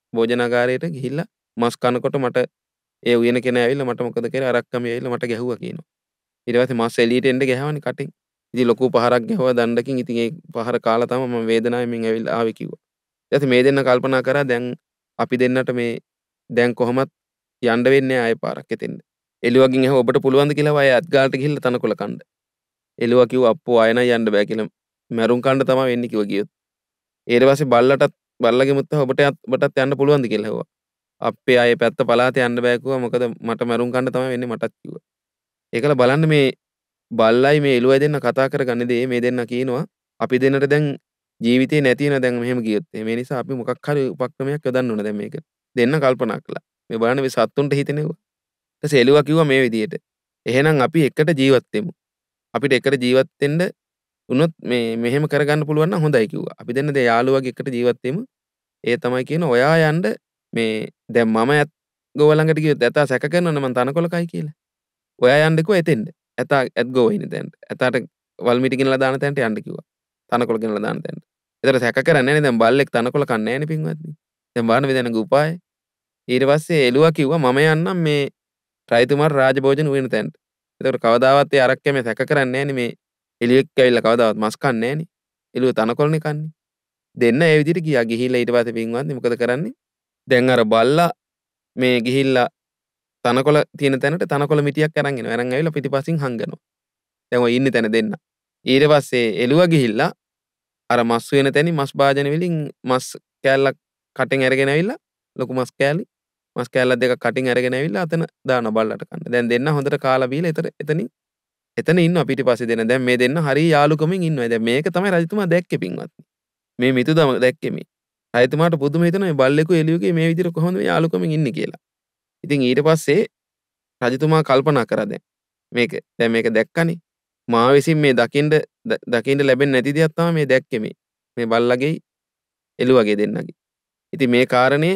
භෝජනාගාරයට ගිහිල්ලා මස් කනකොට මට ඒ උයන කෙනා ඇවිල්ලා මට මොකද කරේ අරක්කමේ ඇවිල්ලා මට ගැහුවා කියනවා. ඊට පස්සේ මස් එළියට එන්න ගැහුවානේ කටින්. ඉතින් ලොකු පහරක් ගැහුවා දණ්ඩකින්. ඉතින් ඒ පහර කාලා තමයි මම වේදනාවෙන් ඇවිල්ලා ආවේ කිව්වා. ඊට පස්සේ මේ දෙන්න කල්පනා කරා දැන් අපි දෙන්නට මේ දැන් කොහොමත් යන්න වෙන්නේ ආයේ පාරක් එතෙන්ද. එළුවගෙන් ඇහුවා ඔබට පුළුවන්ද කියලා ආයේ අත් ගාලට ගිහිල්ලා තනකොළ කන්න. එළුවා කිව්වා අප්පෝ ආයෙ නම් යන්න බෑ කියලා. මැරුම් කන්න තමයි වෙන්නේ කිව්වා ගියොත්. ඊට පස්සේ බල්ලටත් බල්ලගේ මුත්තා ඔබට ඔබටත් යන්න පුළුවන්ද කියලා ඇහුවා. අප්පේ ආයේ පැත්ත පළාත යන්න බෑ කිව්වා. මොකද මට මැරුම් කන්න තමයි වෙන්නේ මටත් කිව්වා. ඒකල බලන්න මේ බල්ලයි මේ එළුවයි දෙන්න කතා කරගන්නේ දේ මේ දෙන්න කියනවා අපි දෙන්නට දැන් ජීවිතේ නැති වෙන දැන් මෙහෙම ගියොත් මේ නිසා අපි මොකක් හරි උපක්‍රමයක් යොදන්න ඕන දැන් මේක දෙන්න කල්පනා කළා මේ බලන්න මේ සත්තුන්ට හිතෙනවා ඊට පස්සේ එළුවා කිව්වා මේ විදිහට එහෙනම් අපි එකට ජීවත් වෙමු අපිට එකට ජීවත් වෙන්න උනොත් මේ මෙහෙම කරගන්න පුළුවන් නම් හොඳයි කිව්වා අපි දෙන්න දැන් යාළුවගේ එකට ජීවත් වෙමු ඒ තමයි කියන ඔයා යන්න මේ දැන් මම ගෝව ළඟට ගියොත් ඇතා සැක කරනවනේ මං තනකොළ කයි කියලා ඔයා යන්න කිව්වා එතෙන්ද ඇතා ඇත් ගෝව ඉන්නේ දැන් ඇතාට වල් මිටි ගෙනලා දාන තැනට යන්න කිව්වා තනකොළ ගෙනලා දාන තැනට ඒතර සැක කරන්නේ නැහැ නේ දැන් බල්ලෙක් තනකොළ කන්නේ නැහැ නේ පින්වත්නි දැන් බලන්න මේ දැනග උපාය ඊට පස්සේ එළුවා කිව්වා මම යන්නම් මේ රයිතුමාට රාජභෝජන උයන තැනට ඒතර කවදාවත් ඒ අරක්කේ සැක කරන්නේ නැහැ නේ මේ එළියෙක් ඇවිල්ලා කවදාවත් මස් කන්නේ නැහැ නේ එළුව තනකොළනේ කන්නේ දෙන්න ඒ විදිහට ගියා ගිහිල්ලා ඊට පස්සේ පින්වත්නි මොකද කරන්නේ දැන් අර බල්ලා මේ ගිහිල්ලා තනකොළ තියෙන තැනට තනකොළ මිටියක් අරන් එනවා. අරන් ඇවිල්ලා පිටිපස්සෙන් හංගනවා. දැන් ඔය ඉන්නේ තැන දෙන්න. ඊට පස්සේ එළුවා ගිහිල්ලා අර මස් වෙන තැනින් මස් භාජන වලින් මස් කෑල්ලක් කටින් අරගෙන ඇවිල්ලා ලොකු මස් කෑලි මස් කෑල්ල දෙකක් කටින් අරගෙන ඇවිල්ලා අතන දානවා බල්ලට කන්න. දැන් දෙන්න හොඳට කාලා බීලා එතන එතනින් එතන ඉන්නවා පිටිපස්සේ දෙන්න. දැන් මේ දෙන්න හරිය යාළුකමින් ඉන්නවා. දැන් මේක තමයි රජතුමා දැක්කේ පින්වත්නි. මේ මිතුදම දැක්කේ මේ. රජතුමාට පුදුම හිතෙනවා මේ බල්ලෙකු එළියුගේ මේ විදිහට කොහොමද මේ යාළුකමින් ඉන්නේ කියලා. ඉතින් ඊට පස්සේ රජතුමා කල්පනා කරා දැන් මේක දැන් මේක දැක්කනේ මා විසින් මේ දකින්න දකින්න ලැබෙන්නේ නැති දෙයක් තමයි මේ දැක්කේ මේ මේ බල්ලගේ එළුවගේ දෙන්නගේ. ඉතින් මේ කාරණේ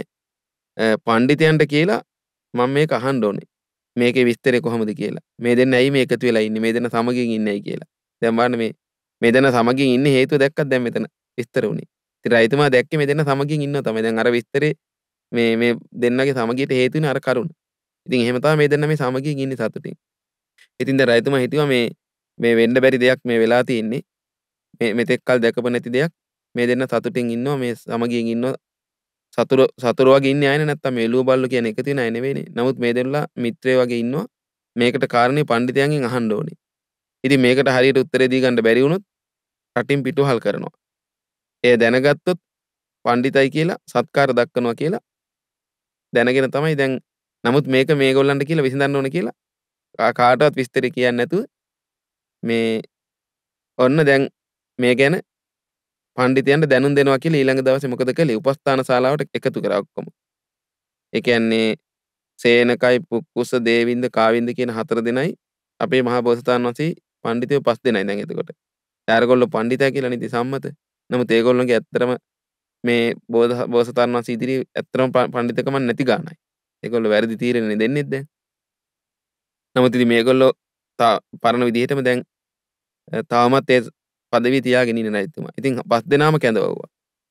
පඬිතයන්ට කියලා මම මේක අහන්න ඕනේ. මේකේ විස්තරය කොහොමද කියලා. මේ දෙන්න ඇයි මේ එකතු වෙලා ඉන්නේ? මේ දෙන්න සමගින් ඉන්නේ ඇයි කියලා. දැන් බලන්න මේ මේ දෙන්න සමගින් ඉන්නේ හේතුව දැක්කත් දැන් මෙතන විස්තර වුණේ. ඉතින් රජතුමා දැක්කේ මේ දෙන්න සමගින් ඉන්නවා තමයි. දැන් අර විස්තරේ මේ මේ දෙන්නගේ සමගියට හේතු වෙන අර කරුණ. ඉතින් එහෙම තමයි මේ දෙන්න මේ සමගියෙන් ඉන්නේ සතුටින්. ඉතින් දැන් රජතුමා හිතුවා මේ මේ වෙන්න බැරි දෙයක් මේ වෙලා තියෙන්නේ. මේ මෙතෙක් කල් දැකපු නැති දෙයක්. මේ දෙන්න සතුටින් ඉන්නවා මේ සමගියෙන් ඉන්නවා. සතුරු සතුරු වගේ ඉන්නේ ආයනේ නැත්තම් මේ එළුව බල්ලෝ කියන එකතු වෙන අය නෙවෙයිනේ. නමුත් මේ දෙන්නලා මිත්‍රයෝ වගේ ඉන්නවා. මේකට කාරණේ පඬිතයන්ගෙන් අහන්න ඕනේ. ඉතින් මේකට හරියට උත්තරේ දී ගන්න බැරි වුණොත් රටින් පිටුවහල් කරනවා. එය දැනගත්තොත් පඬිතයි කියලා සත්කාර දක්වනවා කියලා දැනගෙන තමයි දැන් නමුත් මේක මේගොල්ලන්ට කියලා විසඳන්න ඕන කියලා කාටවත් විස්තර කියන්නේ නැතුව මේ ඔන්න දැන් මේ ගැන පඬිතයන්ට දැනුම් දෙනවා කියලා ඊළඟ දවසේ මොකද කළේ උපස්ථාන ශාලාවට එකතු කරා ඔක්කොම. ඒ කියන්නේ සේනකයි පුක්කුස දේවින්ද කාවින්ද කියන හතර දෙනයි අපේ මහා බෝසතාණන් වහන්සේ පඬිතුයෝ පස් දෙනයි දැන් එතකොට. යාරගොල්ලෝ පඬිතය කියලා නිදි සම්මත. නමුත් ඒගොල්ලන්ගේ ඇත්තටම මේ බෝසතාණන් වහන්සේ ඉදිරි ඇත්තටම පඬිතකම නැති ගානයි. ඒගොල්ලෝ වැරදි තීරණේ දෙන්නේ දැන්. නමුත් ඉතින් මේගොල්ලෝ පරණ විදිහටම දැන් තාමත් ඒ පදවිය තියාගෙන ඉන්න රජතුමා. ඉතින් පස් දෙනාම කැඳවුවා.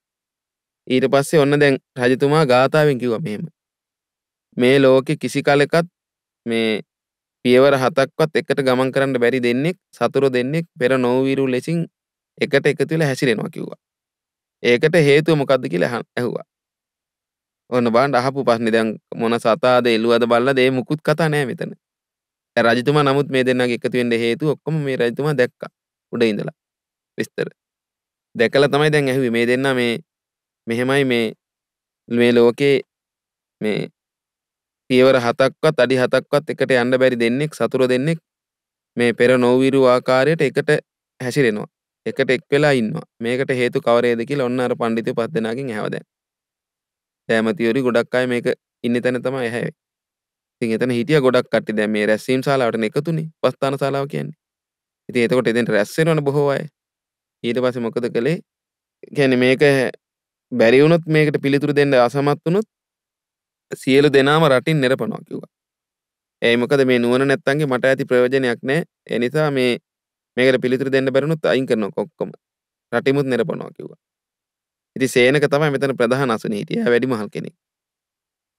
ඊට පස්සේ ඔන්න දැන් රජතුමා ගාථාවෙන් කිව්වා මෙහෙම. මේ ලෝකේ කිසි කලෙකත් මේ පියවර හතක්වත් එකට ගමන් කරන්න බැරි දෙන්නෙක් සතුරු දෙන්නෙක් පෙර නොවිරු ලෙසින් එකට එකතු වෙලා හැසිරෙනවා කිව්වා. ඒකට හේතුව මොකද්ද කියලා ඇහුවා. ඔන්න බලන්න අහපු ප්‍රශ්නේ දැන් මොන සතාද එළුවද බල්ලද ඒ මුකුත් කතා නැහැ මෙතන. රජතුමා නමුත් මේ දෙන්නගේ එකතු වෙන්න හේතුව ඔක්කොම මේ රජතුමා දැක්කා. උඩ ඉඳලා විස්තර. දැකලා තමයි දැන් ඇහුවේ මේ දෙන්නා මේ මෙහෙමයි මේ මේ ලෝකේ මේ පියවර හතක්වත් අඩි හතක්වත් එකට යන්න බැරි දෙන්නෙක් සතුරු දෙන්නෙක් මේ පෙර නොවිරු ආකාරයට එකට හැසිරෙනවා. එකට එක් වෙලා ඉන්නවා. මේකට හේතු කවරේද කියලා ඔන්න අර පඬිතුයෝ පස් දෙනාගෙන් ඇහුවා දැන්. දෑමතිවරි ගොඩක් අය මේක ඉන්නේ තැන තමයි ඇහැවේ. ඉතින් එතන හිටියා ගොඩක් කට්ටිය දැන් මේ රැස්වීම ශාලාවටනේ එකතුනේ. උපස්ථාන ශාලාව කියන්නේ. ඉතින් එතකොට එතෙන්ට රැස් වෙනවනේ බොහෝ අය. ඊට පස්සේ මොකද කළේ? කියන්නේ මේක බැරි වුණොත් මේකට පිළිතුරු දෙන්න අසමත් වුණොත් සියලු දෙනාම රටින් නිරපනවා කිව්වා. එයි මොකද මේ නුවණ නැත්තන්ගේ මට ඇති ප්‍රයෝජනයක් නැහැ. ඒ නිසා මේ මේකට පිළිතුරු දෙන්න බැරිුණොත් අයින් කරනවා ඔක්කොම. රටිමුත් නිරපනවා කිව්වා. ඉතින් සේනක තමයි මෙතන ප්‍රධාන අසුනේ හිටියේ. එයා වැඩිමහල් කෙනෙක්.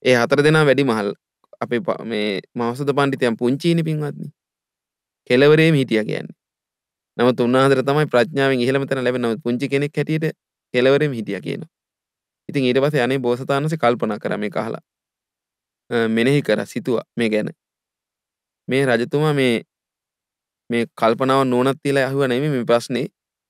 ඒ හතර දෙනා වැඩි මහල් අපේ මේ මහෞෂධ පඬිතුයන් පුංචිනේ පින්වත්නි. කෙළවරේම හිටියා කියන්නේ. නමුත් උන්වහන්සේට තමයි ප්‍රඥාවෙන් ඉහළම තැන ලැබෙන නමුත් පුංචි කෙනෙක් හැටියට කෙළවරේම හිටියා කියනවා. ඉතින් ඊට පස්සේ අනේ බෝසතාණන් වහන්සේ කල්පනා කරා මේක අහලා. මෙනෙහි කරා සිතුවා මේ ගැන. මේ රජතුමා මේ මේ කල්පනාව නුවණක් තියලා අහුවා නෙමෙයි මේ ප්‍රශ්නේ.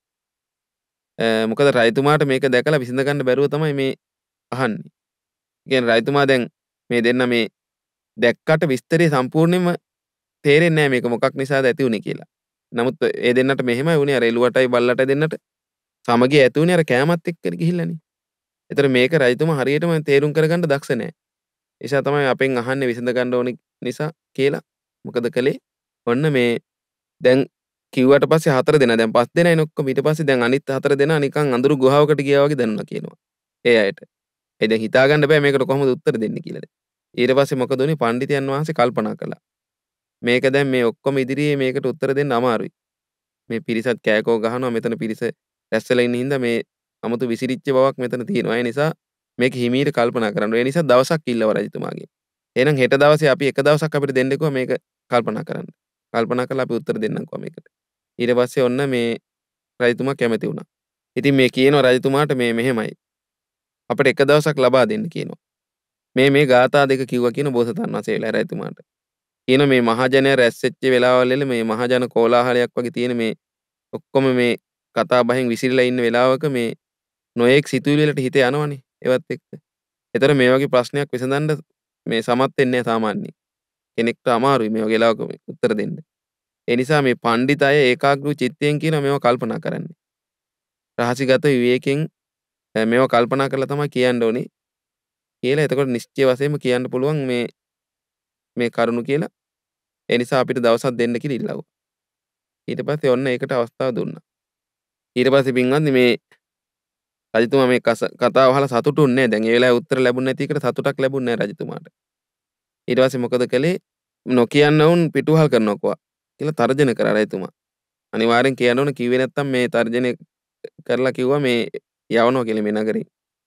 මොකද රජතුමාට මේක දැකලා විසඳ ගන්න බැරුව තමයි මේ අහන්නේ. කියන්නේ රජතුමා දැන් මේ දෙන්න මේ දැක්කට විස්තරය සම්පූර්ණයෙන්ම තේරෙන්නේ නැහැ මේක මොකක් නිසාද ඇති වුනේ කියලා. නමුත් ඒ දෙන්නට මෙහෙමයි වුනේ අර එළුවටයි බල්ලටයි දෙන්නට සමගිය ඇති වුනේ අර කෑමත් එක්ක ගිහිල්ලානේ. ඒතර මේක රජතුමා හරියටම තේරුම් කරගන්න දක්ෂ නැහැ. ඒ නිසා තමයි අපෙන් අහන්නේ විසඳ ගන්න ඕනේ නිසා කියලා. මොකද කලේ ඔන්න මේ දැන් කිව්වට පස්සේ හතර දෙනා දැන් පස් දෙනා එන ඔක්කොම ඊට පස්සේ දැන් අනිත් හතර දෙනා නිකන් අඳුරු ගුහාවකට ගියා වගේ දැනුණා කියනවා. ඒ අයට. ඒ දැන් හිතා ගන්න බෑ මේකට කොහොමද උත්තර දෙන්නේ කියලා දැන්. ඊට පස්සේ මොකද උනේ පඬිතුයන් වහන්සේ කල්පනා කළා. මේක දැන් මේ ඔක්කොම ඉදිරියේ මේකට උත්තර දෙන්න අමාරුයි. මේ පිරිසත් කෑකෝ ගහනවා මෙතන පිරිස රැස් වෙලා ඉන්න හින්දා මේ 아무තු විසිරිච්ච බවක් මෙතන තියෙනවා. ඒ නිසා මේක හිමීට කල්පනා කරන්න. ඒ නිසා දවසක් ඉල්ලව රජතුමාගෙන්. එහෙනම් හෙට දවසේ අපි එක දවසක් අපිට දෙන්න කිව්වා මේක කල්පනා කරන්න. කල්පනා කරලා අපි උත්තර දෙන්නම්කෝ මේකට. ඊට පස්සේ ඔන්න මේ රජතුමා කැමති වුණා. ඉතින් මේ කියනවා රජතුමාට මේ මෙහෙමයි. අපිට එක දවසක් ලබා දෙන්න කියනවා. මේ මේ ගාථා දෙක කිව්වා කියන බෝසතාණන් වහන්සේ වෙලා රජතුමාට. කියන මේ මහජනය රැස් වෙච්ච වෙලාවල් වල මේ මහජන කෝලාහලයක් වගේ තියෙන මේ ඔක්කොම මේ කතා බහෙන් විසිරලා ඉන්න වෙලාවක මේ නොයෙක් සිතුවිලි වලට හිත යනවනේ ඒවත් එක්ක. ඒතර මේ වගේ ප්‍රශ්නයක් විසඳන්න මේ සමත් වෙන්නේ නැහැ සාමාන්‍යයෙන්. කෙනෙක්ට අමාරුයි මේ වගේ වෙලාවක උත්තර දෙන්න. ඒ නිසා මේ පඬිත අය ඒකාග්‍ර චිත්තයෙන් කියන මේවා කල්පනා කරන්නේ. රහසිගත විවේකයෙන් මේවා කල්පනා කරලා තමයි කියන්න ඕනේ. කියලා එතකොට නිශ්චය වශයෙන්ම කියන්න පුළුවන් මේ මේ කරුණු කියලා. ඒ නිසා අපිට දවසක් දෙන්න කියලා ඉල්ලුවා. ඊට පස්සේ ඔන්න ඒකට අවස්ථාව දුන්නා. ඊට පස්සේ පින්වත්නි මේ රජතුමා මේ කතාව අහලා සතුටුුන්නේ නැහැ. දැන් ඒ වෙලාවේ උත්තර ලැබුණ නැති එකට සතුටක් ලැබුණේ නැහැ රජතුමාට. ඊට පස්සේ මොකද කළේ? නොකියන්න වුන් පිටුවහල් කරනකොවා කියලා තර්ජන කරා රජතුමා. අනිවාර්යෙන් කියන්න ඕන කිව්වේ නැත්තම් මේ තර්ජනය කරලා කිව්වා මේ යවනවා කියලා මේ නගරේ.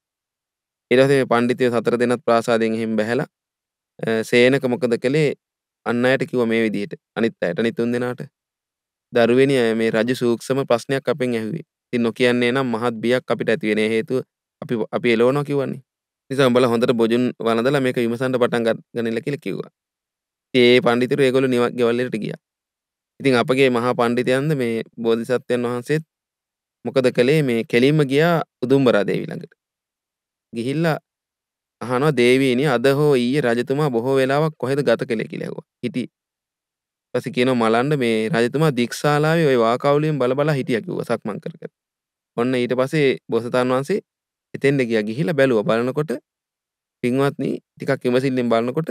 ඊට පස්සේ මේ පඬිතුයෝ සතර දෙනත් ප්‍රාසාදයෙන් එහෙම බැහැලා සේනක මොකද කළේ? අන් අයට කිව්වා මේ විදිහට. අනිත් අයට අනිත් තුන් දෙනාට. දරුවෙනි මේ රජු සූක්ෂම ප්‍රශ්නයක් අපෙන් ඇහුවේ. ඉතින් නොකියන්නේ නම් මහත් බියක් අපිට ඇති වෙන හේතුව අපි අපි එළවනවා කිව්වනේ. නිසා උඹලා හොඳට බොජුන් වළඳලා මේක විමසන්න පටන් ගන්නilla කියලා කිව්වා. ඉතින් ඒ පඬිතුරු ඒගොල්ලෝ නිව ගෙවල් වලට ගියා. ඉතින් අපගේ මහා පඬිතයන්ද මේ බෝධිසත්වයන් වහන්සේත් මොකද කළේ මේ කෙලින්ම ගියා උදුම්බරා දේවී ළඟට. ගිහිල්ලා අහනවා දේවීනි අද හෝ ඊයේ රජතුමා බොහෝ වෙලාවක් කොහෙද ගත කළේ කියලා ඇහුවා. හිටි. ඊපස්සේ කියනවා මලන්න මේ රජතුමා දික්ශාලාවේ ওই වාකවුලියෙන් බල බල හිටියා කිව්වා සක්මන් කර කර. ඔන්න ඊට පස්සේ බෝසතාණන් වහන්සේ එතෙන්ද ගියා ගිහිල්ලා බැලුවා. බලනකොට පින්වත්නි ටිකක් විමසිල්ලෙන් බලනකොට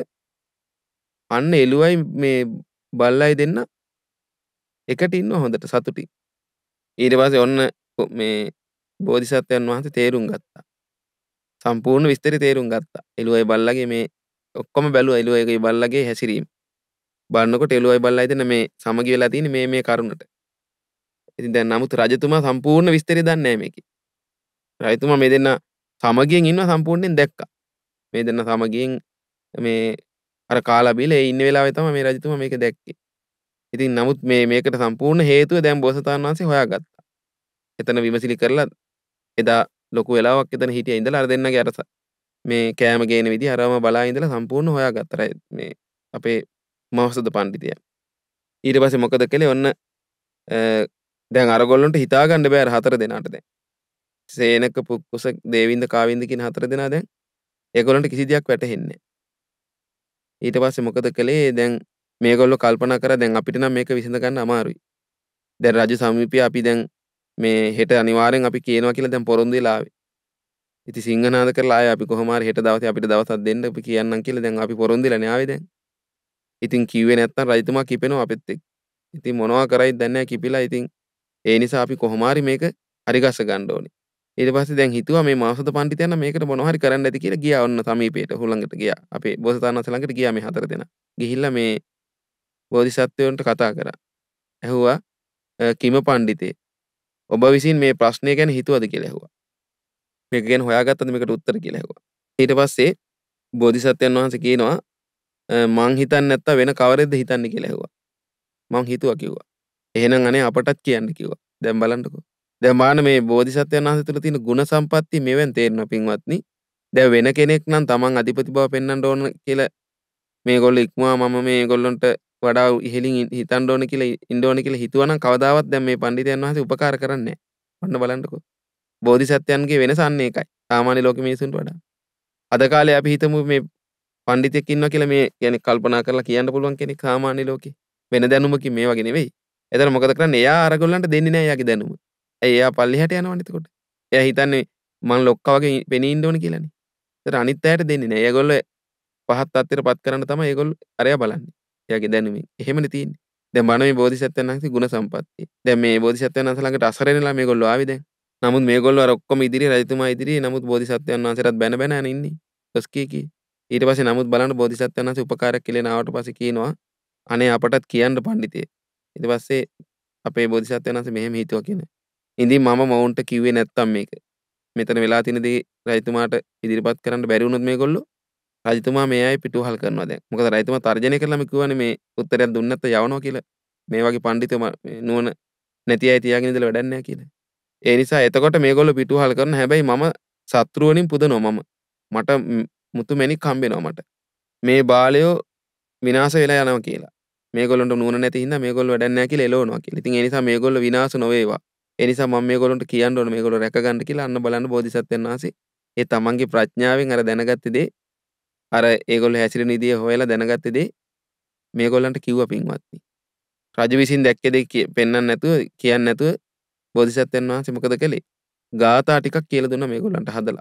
අන්න එළුවයි මේ බල්ලයි දෙන්න එකට ඉන්නවා හොඳට සතුටින්. ඊට පස්සේ ඔන්න මේ බෝධිසත්වයන් වහන්සේ තේරුම් ගත්තා. සම්පූර්ණ විස්තරي තේරුම් ගත්තා. එළුවයි බල්ලගේ මේ ඔක්කොම බැලුවා එළුවයිගේ බල්ලගේ හැසිරීම. බලනකොට එළුවයි බල්ලයි දෙන්න මේ සමගි වෙලා තියෙන්නේ මේ මේ කරුණට. ඉතින් දැන් නමුත් රජතුමා සම්පූර්ණ විස්තරي දන්නේ නැහැ මේකේ. රජතුමා මේ දෙන්න සමගියෙන් ඉන්නවා සම්පූර්ණයෙන් දැක්කා. මේ දෙන්න සමගියෙන් මේ අර කාලා බීලා ඒ ඉන්න වෙලාවේ තමයි මේ රජතුමා මේක දැක්කේ. ඉතින් නමුත් මේ මේකට සම්පූර්ණ හේතුව දැන් බෝසතාණන් වහන්සේ හොයාගත්තා. එතන විමසිලි කරලා එදා ලොකු වෙලාවක් එතන හිටියා ඉඳලා අර දෙන්නගේ අර මේ කෑම ගේන විදිහ අරම බලා ඉඳලා සම්පූර්ණ හොයාගත්තා මේ අපේ මහෞෂධ පඬිතුයා. ඊට පස්සේ මොකද කළේ? ඔන්න දැන් අරගොල්ලන්ට හිතා ගන්න බෑ අර හතර දෙනාට දැන්. සේනක පුක්කුස දේවින්ද කාවින්ද කියන හතර දෙනා දැන් ඒගොල්ලන්ට කිසි දෙයක් වැටහෙන්නේ නැහැ. ඊට පස්සේ මොකද කළේ? දැන් මේගොල්ලෝ කල්පනා කරා දැන් අපිට නම් මේක විසඳ ගන්න අමාරුයි. දැන් රජු සමීපය අපි දැන් මේ හෙට අනිවාර්යෙන් අපි කියනවා කියලා දැන් පොරොන්දු වෙලා ආවේ. ඉතින් සිංහනාද කරලා ආයේ අපි කොහොම හරි හෙට දවසේ අපිට දවසක් දෙන්න අපි කියන්නම් කියලා දැන් අපි පොරොන්දු වෙලානේ ආවේ දැන්. ඉතින් කිව්වේ නැත්තම් රජතුමා කිපෙනවා අපිත් එක්ක. ඉතින් මොනවා කරයිද දන්නේ නැහැ කිපිලා. ඉතින් ඒ නිසා අපි කොහොම හරි මේක හරි ගස්ස ගන්න ඕනේ. ඊට පස්සේ දැන් හිතුවා මේ මහෞෂධ පඬිතුයන් නම් මේකට මොනවා හරි කරන්න ඇති කියලා ගියා ඔන්න සමීපයට හුළඟට ගියා. අපේ බෝසතාණන් වහන්සේ ළඟට ගියා මේ හතර දෙනා. ගිහිල්ලා මේ බෝධිසත්වයන්ට කතා කරා. ඇහුවා කිම පඬිතේ ඔබ විසින් මේ ප්‍රශ්නය ගැන හිතුවද කියලා ඇහුවා. මේක ගැන හොයාගත්තද මේකට උත්තර කියලා ඇහුවා. ඊට පස්සේ බෝධිසත්වයන් වහන්සේ කියනවා මං හිතන්නේ නැත්තම් වෙන කවරෙද්ද හිතන්නේ කියලා ඇහුවා. මං හිතුවා කිව්වා. එහෙනම් අනේ අපටත් කියන්න කිව්වා. දැන් බලන්නකෝ. දැන් මාන මේ බෝධිසත්වයන් වහන්සේ තුළ තියෙන ගුණ සම්පatti මෙවෙන් තේරෙනවා පින්වත්නි. දැන් වෙන කෙනෙක් නම් තමන් අධිපති බව පෙන්වන්න ඕන කියලා මේගොල්ලෝ ඉක්මවා මම මේගොල්ලන්ට වඩා ඉහළින් හිතන්න ඕන කියලා ඉන්න ඕන කියලා හිතුවනම් කවදාවත් දැන් මේ පඬිතුයන් වහන්සේ උපකාර කරන්නේ නැහැ. ඔන්න බලන්නකෝ. බෝධිසත්වයන්ගේ වෙනස අන්න ඒකයි. සාමාන්‍ය ලෝක මිනිසුන්ට වඩා. අද කාලේ අපි හිතමු මේ පඬිතෙක් ඉන්නවා කියලා මේ කියන්නේ කල්පනා කරලා කියන්න පුළුවන් කෙනෙක් සාමාන්‍ය ලෝකේ. වෙන දැනුමකින් මේ වගේ නෙවෙයි. එතන මොකද කරන්නේ? එයා අරගොල්ලන්ට දෙන්නේ නැහැ එයාගේ දැනුම. ඇයි එයා පල්ලෙහාට යනවනේ එතකොට. එයා හිතන්නේ මං ලොක්කා වගේ පෙනී ඉන්න ඕනේ කියලානේ. ඒතර අනිත් අයට දෙන්නේ නැහැ. ඒගොල්ලෝ පහත් තත්ත්වයටපත් කරන්න තමයි ඒගොල්ලෝ අරයා බලන්නේ. එයාගේ දැනුමින්. එහෙමනේ තියෙන්නේ. දැන් බණ මේ බෝධිසත්වයන් වහන්සේ ගුණ සම්පත්තිය. දැන් මේ බෝධිසත්වයන් වහන්සේ ළඟට අසරණලා මේගොල්ලෝ ආවේ දැන්. නමුත් මේගොල්ලෝ අර ඔක්කොම ඉදිරියේ රජතුමා ඉදිරියේ නමුත් බෝධිසත්වයන් වහන්සේටත් බැන බැන යන ඉන්නේ. ඔස් කී කී. ඊට පස්සේ නමුත් බලන්න බෝධිසත්වයන් වහන්සේ උපකාරයක් කියලා ආවට පස්සේ කියනවා අනේ අපටත් කියන්න පඬිතේ. ඊට පස්සේ අපේ බෝධිසත්වයන් වහන්සේ මෙහෙම හිතුවා කියන්නේ. ඉතින් මම මොවුන්ට කිව්වේ නැත්තම් මේක. මෙතන වෙලා තියෙන දේ රජතුමාට ඉදිරිපත් කරන්න බැරි වුණොත් මේගොල්ලෝ රජතුමා මේ අය පිටුවහල් කරනවා දැන්. මොකද රජතුමා තර්ජනය කරලාම කිව්වනේ මේ උත්තරයක් දුන්නේ නැත්නම් යවනවා කියලා. මේ වගේ පඬිතුමා නුවණ නැති අය තියාගෙන ඉඳලා වැඩක් නැහැ කියලා. ඒ නිසා එතකොට මේගොල්ලෝ පිටුවහල් කරන හැබැයි මම සත්‍රුවණින් පුදනවා මම. මට මුතු මැණික් හම්බෙනවා මට. මේ බාලයෝ විනාශ වෙලා යනවා කියලා. මේගොල්ලන්ට නුවණ නැති හින්දා මේගොල්ලෝ වැඩක් නැහැ කියලා එළවනවා කියලා. ඉතින් ඒ නිසා මේගොල්ලෝ විනාශ නොවේවා. ඒ නිසා මම මේගොල්ලන්ට කියන්න ඕන මේගොල්ලෝ රැක ගන්න කියලා අන්න බලන්න බෝධිසත්වයන් වහන්සේ ඒ තමන්ගේ ප්‍රඥාවෙන් අර දැනගත්ත දේ අර ඒගොල්ලෝ හැසිරෙන විදිය හොයලා දැනගත්ත දේ මේගොල්ලන්ට කිව්වා පින්වත්නි. රජ විසින් දැක්ක දේ පෙන්වන්න නැතුව කියන්නේ නැතුව බෝධිසත්වයන් වහන්සේ මොකද කළේ? ගාථා ටිකක් කියලා දුන්නා මේගොල්ලන්ට හදලා.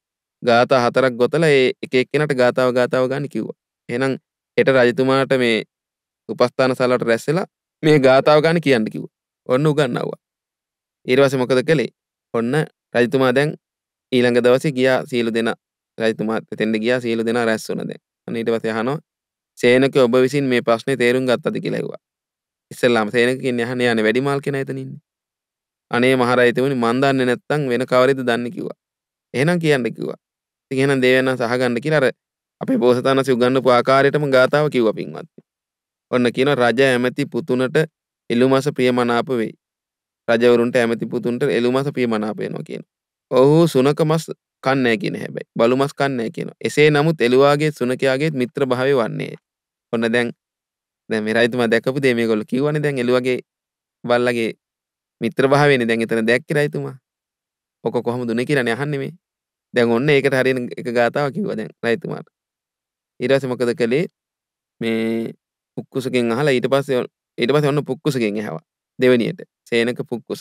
ගාථා හතරක් ගොතලා ඒ එක එක්කෙනාට ගාතාව ගාතාව ගන්න කිව්වා. එහෙනම් හෙට රජතුමාට මේ උපස්ථාන ශාලාවට රැස් වෙලා මේ ගාතාව ගන්න කියන්න කිව්වා. ඔන්න උගන්වුවා. ඊට පස්සේ මොකද කළේ? ඔන්න රජතුමා දැන් ඊළඟ දවසේ ගියා සීල දෙනා රජතුමා එතෙන්ද ගියා සීල දෙනා රැස් වුණා දැන්. අන්න ඊට පස්සේ අහනවා සේනක ඔබ විසින් මේ ප්‍රශ්නේ තේරුම් ගත්තද කියලා ඇහුවා. ඉස්සෙල්ලාම සේනක කියන්නේ අහන්නේ යන්නේ වැඩිමාල් කෙනා එතන ඉන්නේ. අනේ මහරජතුමනි මන් දන්නේ නැත්තම් වෙන කවරෙද දන්නේ කිව්වා. එහෙනම් කියන්න කිව්වා. ඉතින් එහෙනම් දේවයන්න් අහගන්න කියලා අර අපේ බෝසතාණන්සේ උගන්වපු ආකාරයටම ගාතාව කිව්වා පින්වත්නි. ඔන්න කියන රජ ඇමති පුතුණට එළුමස ප්‍රියමනාප වෙයි. රජවරුන්ට ඇමති පුතුන්ට එළුමස ප්‍රියමනාප වෙනවා කියනවා. ඔහු සුනක මස් කන්නේ කියන හැබැයි බලු මස් කන්නේ කියනවා. එසේ නමුත් එළුවාගේ සුනකයාගේ මිත්‍ර භාවය වන්නේ. ඔන්න දැන් දැන් මේ රජතුමා දැකපු දේ මේගොල්ලෝ කිව්වනේ දැන් එළුවාගේ බල්ලගේ මිත්‍ර භාවයනේ දැන් එතන දැක්කේ රජතුමා. ඔක කොහොමද උනේ කියලානේ අහන්නේ මේ. දැන් ඔන්න ඒකට හරියන එක ගාතාවක් කිව්වා දැන් රජතුමාට. ඊට පස්සේ මොකද කළේ? මේ පුක්කුසගෙන් අහලා ඊට පස්සේ ඊට පස්සේ ඔන්න පුක්කුසගෙන් ඇහුවා. දෙවෙනියට සේනක පුක්කුස.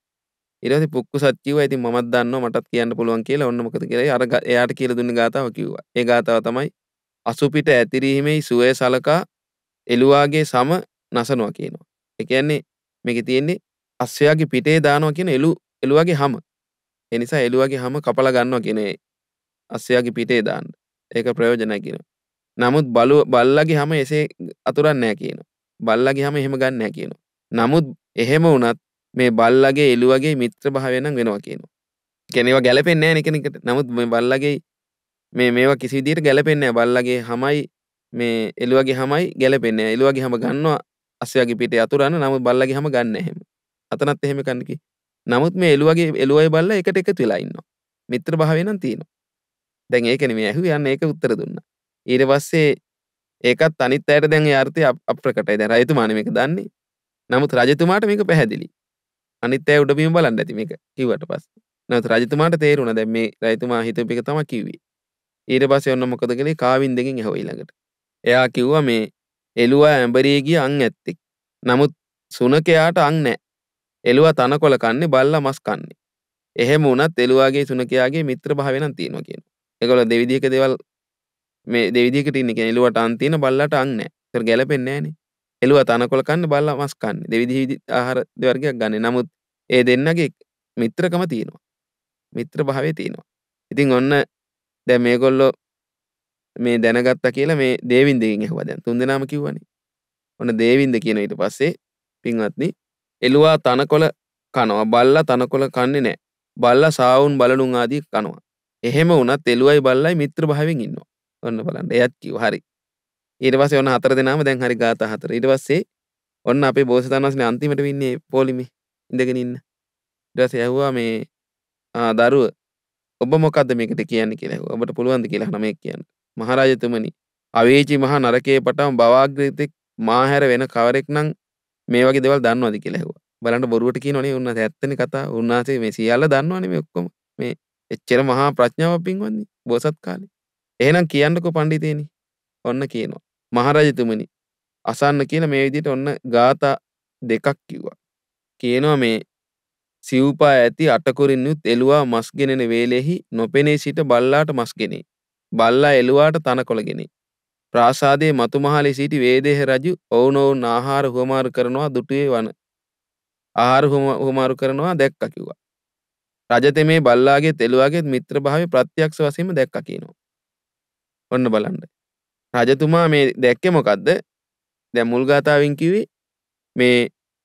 ඊට පස්සේ පුක්කුසත් කිව්වා ඉතින් මමත් දන්නවා මටත් කියන්න පුළුවන් කියලා. ඔන්න මොකද කියලා අර එයාට කියලා දුන්න ගාතාව කිව්වා. ඒ ගාතාව තමයි අසුපිට ඇතිරීමේ සුවය සලකා එළුවාගේ සම නසනවා කියනවා. ඒ කියන්නේ මේකේ තියෙන්නේ අස්සයාගේ පිටේ දානවා කියන එළු එළුවාගේ හැම. ඒ නිසා එළුවාගේ හැම කපලා ගන්නවා කියන්නේ අස්සයාගේ පිටේ දාන්න. ඒක ප්‍රයෝජනයි කියනවා. නමුත් බලු බල්ලගේ හැම එසේ අතුරන්නේ නැහැ කියනවා. බල්ලගේ හැම එහෙම ගන්න නැහැ කියනවා. නමුත් එහෙම වුණත් මේ බල්ලගේ එළුවගේ මිත්‍ර භාවය නම් වෙනවා කියනවා. කියන්නේ ඒවා ගැලපෙන්නේ නැහැ නේ කෙනෙක්ට. නමුත් මේ බල්ලගේ මේ මේවා කිසි විදිහට ගැලපෙන්නේ නැහැ. බල්ලගේ හැමයි මේ එළුවගේ හැමයි ගැලපෙන්නේ නැහැ. එළුවගේ හැම ගන්නවා අස්සයාගේ පිටේ අතුරන්න. නමුත් බල්ලගේ හැම ගන්න නැහැ එහෙම. අතනත් එහෙම කන්න කි. නමුත් මේ එළුවගේ එළුවයි බල්ලා එකට එකතු වෙලා ඉන්නවා. මිත්‍ර භාවය නම් තියෙනවා. දැන් ඒකනේ මේ ඇහුවේ යන්න ඒක උත්තර දුන්නා. ඊට පස්සේ ඒකත් අනිත් අයට දැන් ඒ අර්ථය අප්‍රකටයි. දැන් රජතුමානේ මේක දන්නේ. නමුත් රජතුමාට මේක පැහැදිලි. අනිත් අය උඩ බිම බලන්න ඇති මේක කිව්වට පස්සේ. නමුත් රජතුමාට තේරුණා දැන් මේ රජතුමා හිතපු එක තමයි කිව්වේ. ඊට පස්සේ ඔන්න මොකද කළේ? කාවින් දෙකින් ඇහුවා ඊළඟට. එයා කිව්වා මේ එළුවා ඇඹරී ගිය අං ඇත්තෙක්. නමුත් සුනකයාට අං නැහැ. එළුවා තනකොළ කන්නේ බල්ලා මස් කන්නේ. එහෙම වුණත් එළුවාගේ සුනකයාගේ මිත්‍ර භාවය නම් තියෙනවා කියනවා. ඒගොල්ලෝ දෙවිදියක දේවල් මේ දෙවිදියකට ඉන්නේ කියන්නේ එළුවට අං තියෙන බල්ලාට අං නැහැ. ඒක ගැලපෙන්නේ නැහනේ. එළුවා තනකොළ කන්නේ බල්ලා මස් කන්නේ. දෙවිදි ආහාර දෙවර්ගයක් ගන්න. නමුත් ඒ දෙන්නගේ මිත්‍රකම තියෙනවා. මිත්‍ර භාවය තියෙනවා. ඉතින් ඔන්න දැන් මේගොල්ලෝ මේ දැනගත්තා කියලා මේ දේවින්දගෙන් ඇහුවා දැන්. තුන් දෙනාම කිව්වනේ. ඔන්න දේවින්ද කියන ඊට පස්සේ පින්වත්නි එළුවා තනකොළ කනවා. බල්ලා තනකොළ කන්නේ නැහැ. බල්ලා සාවුන් බලලුන් ආදී කනවා. එහෙම වුණත් එළුවයි බල්ලයි මිත්‍ර භාවයෙන් ඉන්නවා. ඔන්න බලන්න. එයත් කිව්වා හරි. ඊට පස්සේ ඔන්න හතර දෙනාම දැන් හරි ගාථා හතර. ඊට පස්සේ ඔන්න අපේ බෝසතාණන් වහන්සේ අන්තිමට ඉන්නේ පොලිමේ ඉඳගෙන ඉන්න. ඊට පස්සේ ඇහුවා මේ ආ දරුව ඔබ මොකද්ද මේකට කියන්නේ කියලා ඇහුවා. ඔබට පුළුවන්ද කියලා අහන මේක කියන්න. මහරජතුමනි අවේචි මහා නරකයේ පටන් භවග්‍රහිතෙක් මා හැර වෙන කවරෙක් නම් මේ වගේ දේවල් දන්නවද කියලා ඇහුවා. බලන්න බොරුවට කියනවනේ උන්වහන්සේ ඇත්තනේ කතා. උන්වහන්සේ මේ සියල්ල දන්නවනේ මේ ඔක්කොම. මේ එච්චර මහා ප්‍රඥාවක් පින්වත්නි බෝසත් කාලේ. එහෙනම් කියන්නකෝ පඬිතේනි. ඔන්න කියනවා. මහරජතුමනි අසන්න කියලා මේ විදිහට ඔන්න ගාථා දෙකක් කිව්වා. කියනවා මේ සිව්පා ඇති අටකුරින් යුත් එළුවා මස් ගෙනෙන වේලෙහි නොපෙනී සිට බල්ලාට මස් ගෙනේ. බල්ලා එළුවාට තනකොළ ගෙනේ. ප්‍රාසාදයේ මතුමහලේ සිටි වේදේහ රජු ඔවුනොවුන් ආහාර හුවමාරු කරනවා දුටුවේ වන. ආහාර හුවමාරු කරනවා දැක්කා කිව්වා. රජතෙමේ බල්ලාගේ එළුවාගේ මිත්‍ර භාවය ප්‍රත්‍යක්ෂ වශයෙන්ම දැක්කා කියනවා. ඔන්න බලන්න. රජතුමා මේ දැක්කේ මොකද්ද? දැන් මුල් ගාථාවෙන් කිව්වේ මේ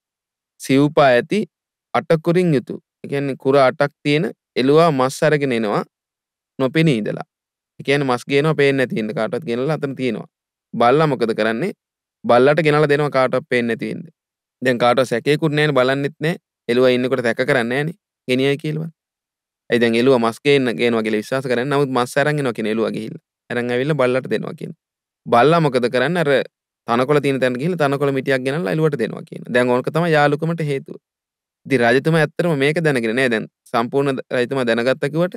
සිව්පා ඇති අටකුරින් යුතු. ඒ කියන්නේ කුර අටක් තියෙන එළුවා මස් අරගෙන එනවා නොපෙනී ඉඳලා. ඒ කියන්නේ මස් ගේනවා පේන්නේ නැති ඉන්න කාටවත් ගෙනලා අතන තියෙනවා. බල්ලා මොකද කරන්නේ? බල්ලාට ගෙනලා දෙනවා කාටවත් පේන්නේ නැති ඉන්න. දැන් කාටවත් සැකේකුත් නැහැනේ බලන්නෙත් නැහැ. එළුවා ඉන්නකොට සැක කරන්නේ නැහැනේ. ගෙනියයි කියලාවත්. ඒ දැන් එළුවා මස් ගේන්න ගේනවා කියලා විශ්වාස කරන්නේ. නමුත් මස් අරන් එනවා කියන එළුවා ගිහිල්ලා. අරන් ඇවිල්ලා බල්ලාට දෙනවා කියන. බල්ලා මොකද කරන්නේ? අර තනකොළ තියෙන තැනට ගිහිල්ලා තනකොළ මිටියක් ගෙනල්ලා එළුවට දෙනවා කියන. දැන් ඕක තමයි යාළුකමට හේතුව. ඉතින් රජතුමා ඇත්තටම මේක දැනගෙන නෑ දැන් සම්පූර්ණ රජතුමා දැනගත්තා කිව්වට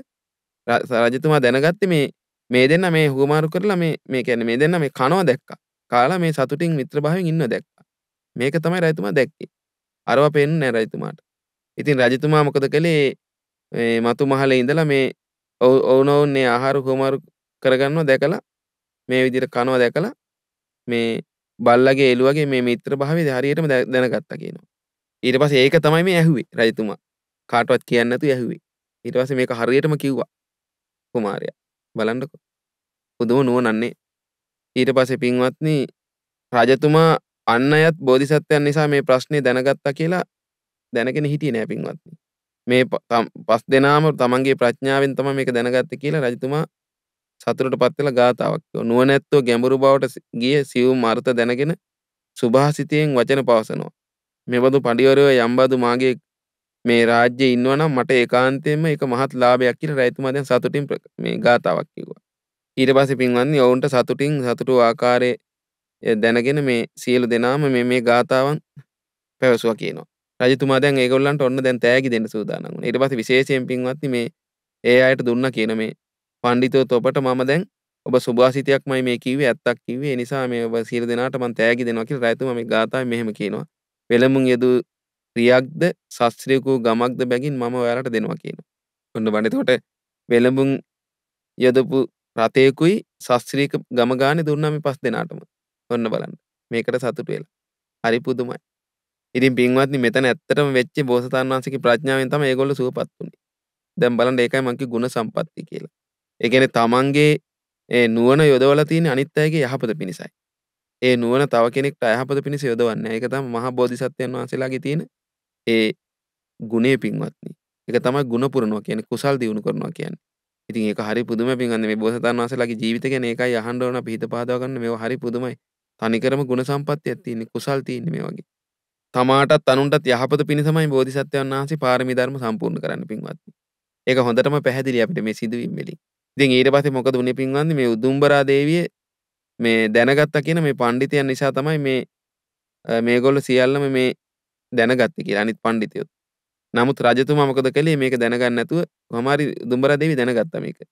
රජතුමා දැනගත්තේ මේ මේ දෙන්න මේ හුවමාරු කරලා මේ මේ කියන්නේ මේ දෙන්න මේ කනවා දැක්කා. කාලා මේ සතුටින් මිත්‍රභාවයෙන් ඉන්නව දැක්කා. මේක තමයි රජතුමා දැක්කේ. අරවා පේන්නේ නෑ රජතුමාට. ඉතින් රජතුමා මොකද කළේ මේ මතු මහලේ ඉඳලා මේ ඔවුනොවුන් මේ ආහාර හුවමාරු කරගන්නවා දැකලා මේ විදිහට කනවා දැකලා මේ බල්ලගේ එළුවගේ මේ මිත්‍රභාවය හරියටම දැනගත්තා කියනවා. ඊට පස්සේ ඒක තමයි මේ ඇහුවේ රජතුමා. කාටවත් කියන්නේ නැතුව ඇහුවේ. ඊට පස්සේ මේක හරියටම කිව්වා කුමාරයා. බලන්නකෝ. පුදුම නුවණන්නේ. ඊට පස්සේ පින්වත්නි රජතුමා අන් අයත් බෝධිසත්වයන් නිසා මේ ප්‍රශ්නේ දැනගත්තා කියලා දැනගෙන හිටියේ නෑ පින්වත්නි. මේ පස් දෙනාම තමන්ගේ ප්‍රඥාවෙන් තමයි මේක දැනගත්තේ කියලා රජතුමා සතුටටපත් වෙලා ගාතාවක් කිව්වා. නුවණැත්තෝ ගැඹුරු බවට ගිය සියුම් අර්ථ දැනගෙන සුභාසිතයෙන් වචන පවසනවා. මෙබඳු පඬිවරයෝ යම්බදු මාගේ මේ රාජ්‍යයේ ඉන්නවනම් මට ඒකාන්තයෙන්ම ඒක මහත් ලාභයක් කියලා රජතුමා දැන් සතුටින් මේ ගාතාවක් කිව්වා. ඊට පස්සේ පින්වත්නි ඔවුන්ට සතුටින් සතුටු ආකාරයේ දැනගෙන මේ සියලු දෙනාම මේ මේ ගාතාවන් පැවසුවා කියනවා. රජතුමා දැන් ඒගොල්ලන්ට ඔන්න දැන් තෑගි දෙන්න සූදානම් වුණා. ඊට පස්සේ විශේෂයෙන් පින්වත්නි මේ ඒ අයට දුන්නා කියන මේ පඬිතුත් ඔබට මම දැන් ඔබ සුභාසිතයක්මයි මේ කිව්වේ ඇත්තක් කිව්වේ. ඒ නිසා මේ ඔබ සියලු දෙනාට මම තෑගි දෙනවා කියලා රජතුමා මේ ගාතාවෙන් මෙහෙම කියනවා. වෙලමුන් යදු ක්‍රියක්ද ශාස්ත්‍රීයකෝ ගමක්ද බැගින් මම ඔයාලට දෙනවා කියනවා. ඔන්න බලන්න එතකොට වෙලමුන් යදපු රතේකුයි ශාස්ත්‍රීයක ගම ගානේ දුන්නා මේ පස් දෙනාටම. ඔන්න බලන්න. මේකට සතුටු වෙලා. හරි පුදුමයි. ඉතින් පින්වත්නි මෙතන ඇත්තටම වෙච්ච බෝසතාණන් වහන්සේගේ ප්‍රඥාවෙන් තමයි ඒගොල්ලෝ සුවපත් වුනේ. දැන් බලන්න ඒකයි මං කිව්ව ගුණ සම්පatti කියලා. ඒ කියන්නේ තමන්ගේ ඒ නුවණ යොදවලා තියෙන අනිත් අයගේ යහපත පිණිසයි. ඒ නුවණ තව කෙනෙක්ට අයහපත පිණිස යොදවන්නේ. ඒක තමයි මහා බෝධිසත්වයන් වහන්සේලාගේ තියෙන ඒ ගුණේ පින්වත්නි. ඒක තමයි ගුණ පුරනවා කියන්නේ කුසල් දියුණු කරනවා කියන්නේ. ඉතින් ඒක හරි පුදුමයි පින්වත්නි මේ බෝසතාණන් වහන්සේලාගේ ජීවිත ගැන ඒකයි අහන්න ඕන අපි හිත පහදව ගන්න මේවා හරි පුදුමයි. තනිකරම ගුණ සම්පත්තියක් තියෙන කුසල් තියෙන්නේ මේ වගේ. තමාටත් අනුන්ටත් යහපත පිණිසමයි බෝධිසත්වයන් වහන්සේ පාරමී ධර්ම සම්පූර්ණ කරන්න පින්වත්නි. ඒක හොඳටම පැහැදිලි අපිට මේ සිදුවීම් වලින්. ඉතින් ඊට පස්සේ මොකද වුනේ පින්වත්නි මේ උදුම්බරා දේවිය මේ දැනගත්තා කියන මේ පඬිතයන් නිසා තමයි මේ මේගොල්ලෝ සියල්ලම මේ දැනගත්තේ කියලා අනිත් පඬිතුයෝ. නමුත් රජතුමා මොකද කළේ මේක දැනගන්න නැතුව කොහොම හරි උදුම්බරා දේවිය දැනගත්තා මේක.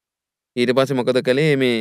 ඊට පස්සේ මොකද කළේ මේ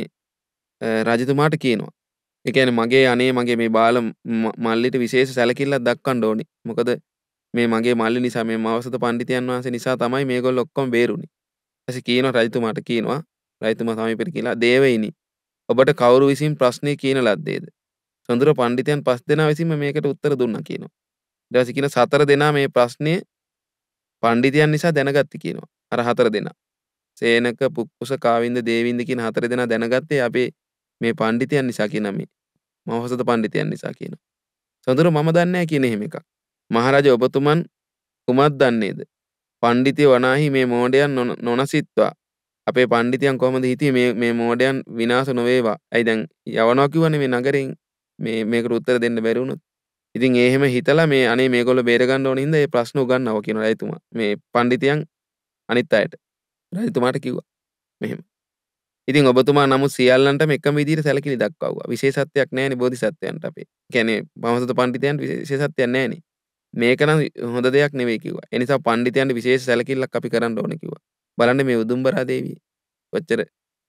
රජතුමාට කියනවා. ඒ කියන්නේ මගේ අනේ මගේ මේ බාල මල්ලිට විශේෂ සැලකිල්ලක් දක්වන්න ඕනි. මොකද මේ මගේ මල්ලි නිසා මේ මවසත පඬිතයන් වහන්සේ නිසා තමයි මේගොල්ලෝ ඔක්කොම බේරුනේ. ඊපස්සේ කියනවා රජතුමාට කියනවා රජතුමා සමීපෙට කියලා දේවයිනි ඔබට කවුරු විසින් ප්‍රශ්නේ කියන ලද්දේද? සොඳුර පඬිතයන් පස් දෙනා විසින්ම මේකට උත්තර දුන්නා කියනවා. ඊට පස්සේ කියන සතර දෙනා මේ ප්‍රශ්නේ පඬිතයන් නිසා දැනගත්තේ කියනවා. අර හතර දෙනා. සේනක පුක්කුස කාවින්ද දේවින්ද කියන හතර දෙනා දැනගත්තේ අපේ මේ පඬිතයන් නිසා කියන මේ මවසත පඬිතයන් නිසා කියනවා. සොඳුර මම දන්නේ නැහැ කියන එහෙම එකක්. මහරජා ඔබතුමන් කුමක් දන්නේද? පඬිතේ වනාහි මේ මෝඩයන් නොනසිත්වා අපේ පණ්ඩිතයන් කොහොමද හිටියේ මේ මේ මෝඩයන් විනාශ නොවේවා. ඇයි දැන් යවනවා කිව්වනේ මේ නගරෙන් මේ මේකට උත්තර දෙන්න බැරි වුණොත්. ඉතින් ඒ එහෙම හිතලා මේ අනේ මේගොල්ලෝ බේර ගන්න ඕන හින්දා මේ ප්‍රශ්න උගන්වනවා කියනවා රජතුමා. මේ පණ්ඩිතයන් අනිත් අයට. රජතුමාට කිව්වා. මෙහෙම. ඉතින් ඔබතුමා නමුත් සියල්ලන්ටම එකම විදිහට සැලකිලි දක්වවුවා. විශේෂත්වයක් නැහැනේ බෝධිසත්වයන්ට අපේ. කියන්නේ බවසත පණ්ඩිතයන්ට විශේෂත්වයක් නැහැනේ. මේක නම් හොඳ දෙයක් නෙවෙයි කිව්වා. ඒ නිසා පණ්ඩිතයන්ට විශේෂ සැලකිල්ලක් අපි කරන්න ඕනේ කිව්වා. බලන්න මේ උදුම්බරා දේවිය කොච්චර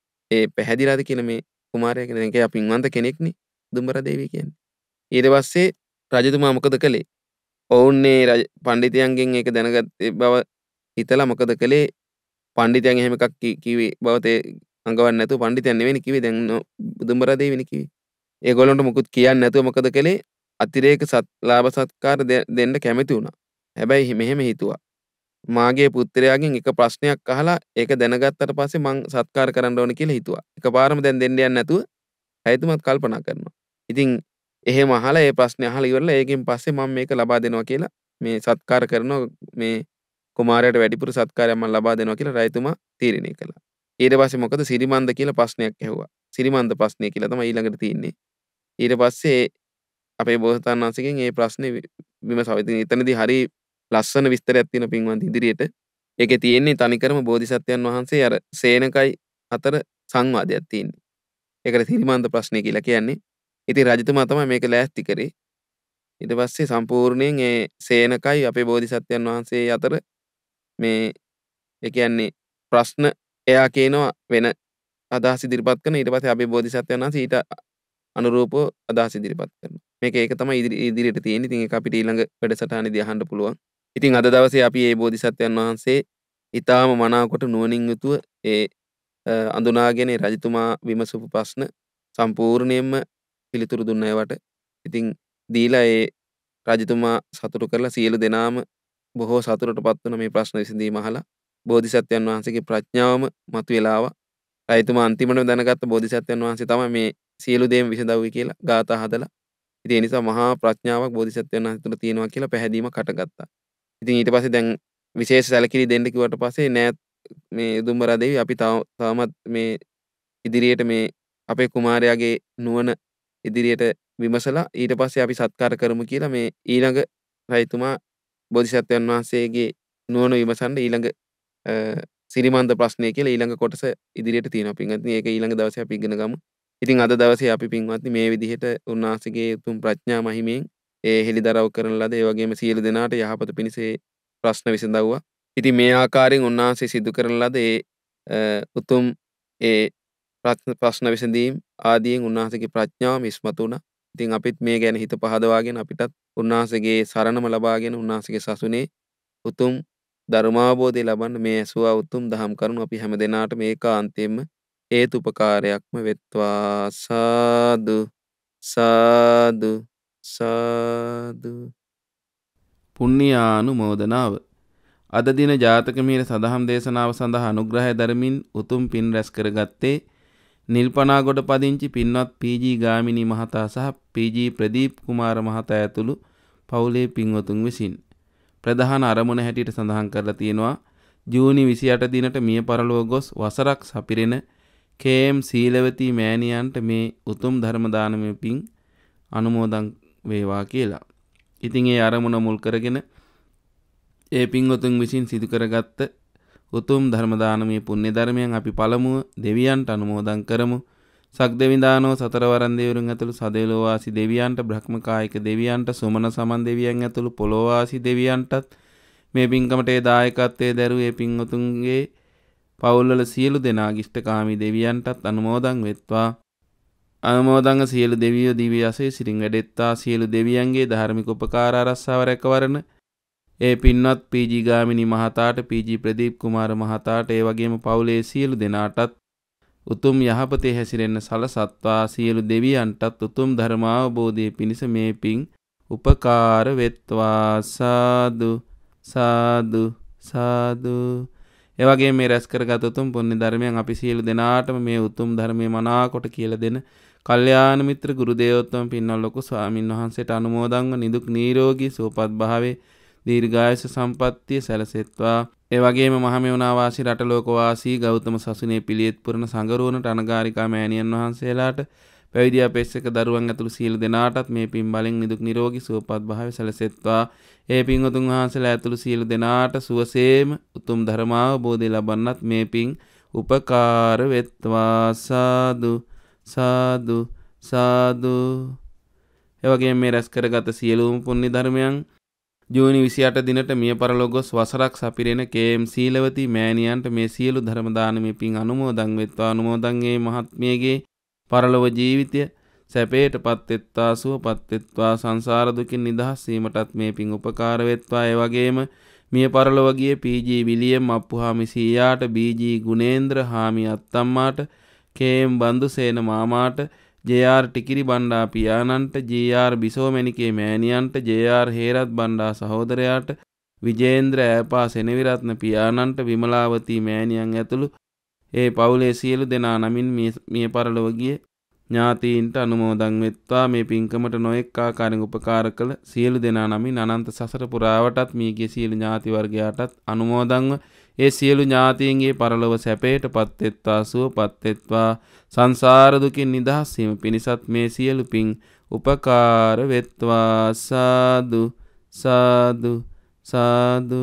ඒ පැහැදිලාද කියන මේ කුමාරයා කියන එක පින්වන්ත කෙනෙක්නේ උදුම්බරා දේවිය කියන්නේ. ඊට පස්සේ රජතුමා මොකද කළේ? ඔවුන්නේ රජ පණ්ඩිතයන්ගෙන් ඒක දැනගත්තේ බව හිතලා මොකද කළේ? පණ්ඩිතයන් එහෙම එකක් කිව්වේ බව තේ අඟවන්නේ නැතුව පණ්ඩිතයන් නෙවෙයි කිව්වේ දැන් උදුම්බරා දේවියනේ කිව්වේ. ඒගොල්ලන්ට මොකුත් කියන්නේ නැතුව මොකද කළේ? අතිරේක සත් ලාභ සත්කාර දෙන්න කැමති වුණා. හැබැයි මෙහෙම හිතුවා. මාගේ පුත්‍රයාගෙන් එක ප්‍රශ්නයක් අහලා ඒක දැනගත්තට පස්සේ මං සත්කාර කරන්න ඕනේ කියලා හිතුවා. එකපාරම දැන් දෙන්න යන්නේ නැතුව රජතුමාත් කල්පනා කරනවා. ඉතින් එහෙම අහලා ඒ ප්‍රශ්නේ අහලා ඉවරලා ඒකෙන් පස්සේ මම මේක ලබා දෙනවා කියලා මේ සත්කාර කරනවා මේ කුමාරයාට වැඩිපුර සත්කාරයක් මම ලබා දෙනවා කියලා රජතුමා තීරණය කළා. ඊට පස්සේ මොකද සිරිමන්ද කියලා ප්‍රශ්නයක් ඇහුවා. සිරිමන්ද ප්‍රශ්නය කියලා තමයි ඊළඟට තියෙන්නේ. ඊට පස්සේ අපේ බෝසතාණන් වහන්සේගෙන් මේ ප්‍රශ්නේ විමසාව. ඉතින් එතනදී හරි ලස්සන විස්තරයක් තියෙන පින්වන්ත ඉදිරියට. ඒකේ තියෙන්නේ තනිකරම බෝධිසත්වයන් වහන්සේ අර සේනකයි අතර සංවාදයක් තියෙන්නේ. ඒකට සිරිමන්ද ප්‍රශ්නය කියලා කියන්නේ. ඉතින් රජතුමා තමයි මේක ලෑස්ති කරේ. ඊට පස්සේ සම්පූර්ණයෙන් ඒ සේනකයි අපේ බෝධිසත්වයන් වහන්සේ අතර මේ ඒ කියන්නේ ප්‍රශ්න එයා කියනවා වෙන අදහස් ඉදිරිපත් කරන ඊට පස්සේ අපේ බෝධිසත්වයන් වහන්සේ ඊට අනුරූපව අදහස් ඉදිරිපත් කරනවා. මේක ඒක තමයි ඉදිරියට තියෙන්නේ. ඉතින් ඒක අපිට ඊළඟ වැඩසටහනේදී අහන්න පුළුවන්. ඉතින් අද දවසේ අපි මේ බෝධිසත්වයන් වහන්සේ ඊටාම මනාවකට නුවණින් යුතුව ඒ අඳුනාගෙන රජතුමා විමසපු ප්‍රශ්න සම්පූර්ණයෙන්ම පිළිතුරු දුන්න ඒවට. ඉතින් දීලා ඒ රජතුමා සතුටු කරලා සියලු දෙනාම බොහෝ සතුටටපත් වුණ මේ ප්‍රශ්න විසඳීම අහලා බෝධිසත්වයන් වහන්සේගේ ප්‍රඥාවම මතුවලා ආවා. රජතුමා අන්තිමටම දැනගත්ත බෝධිසත්වයන් වහන්සේ තමයි මේ සියලු දේම විසඳවුවේ කියලා ගාථා හදලා. ඉතින් ඒ නිසා මහා ප්‍රඥාවක් බෝධිසත්වයන් වහන්සේ තුළ තියෙනවා කියලා පැහැදීමක් හටගත්තා. ඉතින් ඊට පස්සේ දැන් විශේෂ සැලකිලි දෙන්න කිව්වට පස්සේ නෑ මේ උදුම්බරා දේවිය අපි තාමත් මේ ඉදිරියට මේ අපේ කුමාරයාගේ නුවණ ඉදිරියට විමසලා ඊට පස්සේ අපි සත්කාර කරමු කියලා මේ ඊළඟ රජතුමා බෝධිසත්වයන් වහන්සේගේ නුවණ විමසන්න ඊළඟ සිරිමන්ද ප්‍රශ්නය කියලා ඊළඟ කොටස ඉදිරියට තියෙනවා පින්වත්නි. ඒක ඊළඟ දවසේ අපි ඉගෙන ගමු. ඉතින් අද දවසේ අපි පින්වත්නි මේ විදිහට උන්වහන්සේගේ උතුම් ප්‍රඥා මහිමෙන් ඒ හෙළිදරව් කරන ලද ඒ වගේම සියලු දෙනාට යහපත පිණිස ප්‍රශ්න විසඳවුවා. ඉතින් මේ ආකාරයෙන් උන්වහන්සේ සිදු කරන ලද ඒ උතුම් ඒ ප්‍රශ්න විසඳීම් ආදීන් උන්වහන්සේගේ ප්‍රඥාවම ඉස්මතු වුණා. ඉතින් අපිත් මේ ගැන හිත පහදවාගෙන අපිටත් උන්වහන්සේගේ සරණම ලබාගෙන උන්වහන්සේගේ සසුනේ උතුම් ධර්මාවබෝධය ලබන්න මේ ඇසුවා උතුම් දහම් කරුණු අපි හැම දිනාටම ඒකාන්තයෙන්ම හේතුපකාරයක්ම වෙත්වා. සාදු සාදු සාදු. පුණ්‍යානුමෝදනාව. අද දින ජාතක මිහිර සදහම් දේශනාව සඳහා අනුග්‍රහය දරමින් උතුම් පින් රැස් කරගත්තේ නිල්පනාගොඩ පදිංචි පින්වත් පී.ජී. ගාමිණී මහතා සහ පී.ජී. ප්‍රදීප් කුමාර මහතා ඇතුළු පවුලේ පින්වතුන් විසින්. ප්‍රධාන අරමුණ හැටියට සඳහන් කරලා තියෙනවා ජූනි විසිඅට දිනට මිය පරලොව ගොස් වසරක් සපිරෙන කේ.එම්. සීලවතී මෑණියන්ට මේ උතුම් ධර්ම දානමය පින් අනුමෝදන් වේවා කියලා. ඉතින් ඒ අරමුණ මුල් කරගෙන ඒ පින්වතුන් විසින් සිදු කරගත්ත උතුම් ධර්ම දානමය පුණ්‍ය ධර්මයන් අපි පළමුව දෙවියන්ට අනුමෝදන් කරමු. සක්දෙවිඳානෝ සතරවරන් දෙවිවරුන් ඇතුළු සදෙව්ලොව වාසී දෙවියන්ට, බ්‍රහ්මකායික දෙවියන්ට, සුමන සමන් දෙවියන් ඇතුළු පොළොව වාසී දෙවියන්ටත් මේ පින්කමට ඒ දායකත්වයේ දරූ ඒ පින්වතුන්ගේ පවුල්වල සියලු දෙනාගේ ඉෂ්ඨකාමී දෙවියන්ටත් අනුමෝදන් වෙත්වා. අනුමෝදන්ව සියලු දෙවියෝ දිව්‍ය ආශීර්වාදයෙන් වැඩෙත්වා. සියලු දෙවියන්ගේ ධාර්මික උපකාර ආරක්ෂාව රැකවරණ ඒ පින්වත් පී.ජී. ගාමිණී මහතාට, පී.ජී. ප්‍රදීප් කුමාර මහතාට, ඒ වගේම පවුලේ සියලු දෙනාටත් උතුම් යහපතේ හැසිරෙන්න සලසත්වා. සියලු දෙවියන්ටත් උතුම් ධර්මාවබෝධයේ පිණිස මේ පින් උපකාර වෙත්වා. සාදු සාදු සාදු. ඒ වගේම මේ රැස් කරගත් උතුම් පුණ්‍ය ධර්මයන් අපි සියලු දෙනාටම මේ උතුම් ධර්මයේ මනාකොට කියලා දෙන කල්යාණ මිත්‍ර ගුරු දේවෝත්තම පින්වත් ලොකු ස්වාමින් වහන්සේට අනුමෝදන්ව නිදුක් නිරෝගී සුවපත් භාවයේ දීර්ඝායුෂ සම්පන්නිය සැලසෙත්වා. ඒ වගේම මහමෙවුනා වාසී රටලෝක වාසී ගෞතම සසුනේ පිළියෙත් පුරන සංගරුවනට අනගාരികා මෑණියන් වහන්සේලාට පැවිදි අපේක්ෂක දරුවන් ඇතුළු සියලු දෙනාටත් මේ පින් බලෙන් නිදුක් නිරෝගී සුවපත් භාවය සැලසෙත්වා. ඒ පින්වතුන් වහන්සේලා ඇතුළු සියලු දෙනාට සුවසේම උතුම් ධර්මාවබෝධය ලබන්නත් මේ පින් උපකාර වෙත්වා. සාදු සාදු සාදු. එවැගේම මේ රැස් කරගත සියලුම පුණ්‍ය ධර්මයන් ජූනි විසිඅට දිනට මිය පරලොව ගොස් වසරක් සපිරෙන කේ.එම්. සීලවතී මෑණියන්ට මේ සියලු ධර්ම දානමය පින් අනුමෝදන් වෙත්වා. අනුමෝදන් වේ මහත්මියගේ පරලොව ජීවිතය සැපයටපත් වෙත්වා, සුවපත් වෙත්වා. සංසාර දුකින් නිදහස් වීමටත් මේ පින් උපකාර වෙත්වා. ඒ වගේම මිය පරලොව ගිය පී.ජී. විලියම් අප්පුහාමි සීයාට, බී.ජී. ගුණේන්ද්‍ර හාමි අත්තම්මාට, කේ.එම්. බන්දුසේන මාමාට, ජේ.ආර්. ටිකිරි බණ්ඩා පියාණන්ට, ජී.ආර්. බිසෝමැණිකේ මෑණියන්ට, ජේ.ආර්. හේරත් බණ්ඩා සහෝදරයාට, විජේන්ද්‍ර ඈපා සෙනවිරත්න පියාණන්ට, විමලාවතී මෑණියන් ඇතුළු ඒ පවුලේ සියලු දෙනා නමින් මිය පරලොව ගිය ඥාතීන්ට අනුමෝදන් වෙත්වා. මේ පින්කමට නොඑක් ආකාරයෙන් උපකාර කළ සියලු දෙනා නමින් අනන්ත සසර පුරාවටත් මියගිය සියලු ඥාති වර්ගයාටත් අනුමෝදන්ව ඒ සියලු ඥාතීන්ගේ පරලොව සැපයටපත් වෙත්වා, සුවපත් වෙත්වා. සංසාර දුකින් නිදහස් වීම පිණිසත් මේ සියලු පින් උපකාර වෙත්වා. සාදු සාදු සාදු.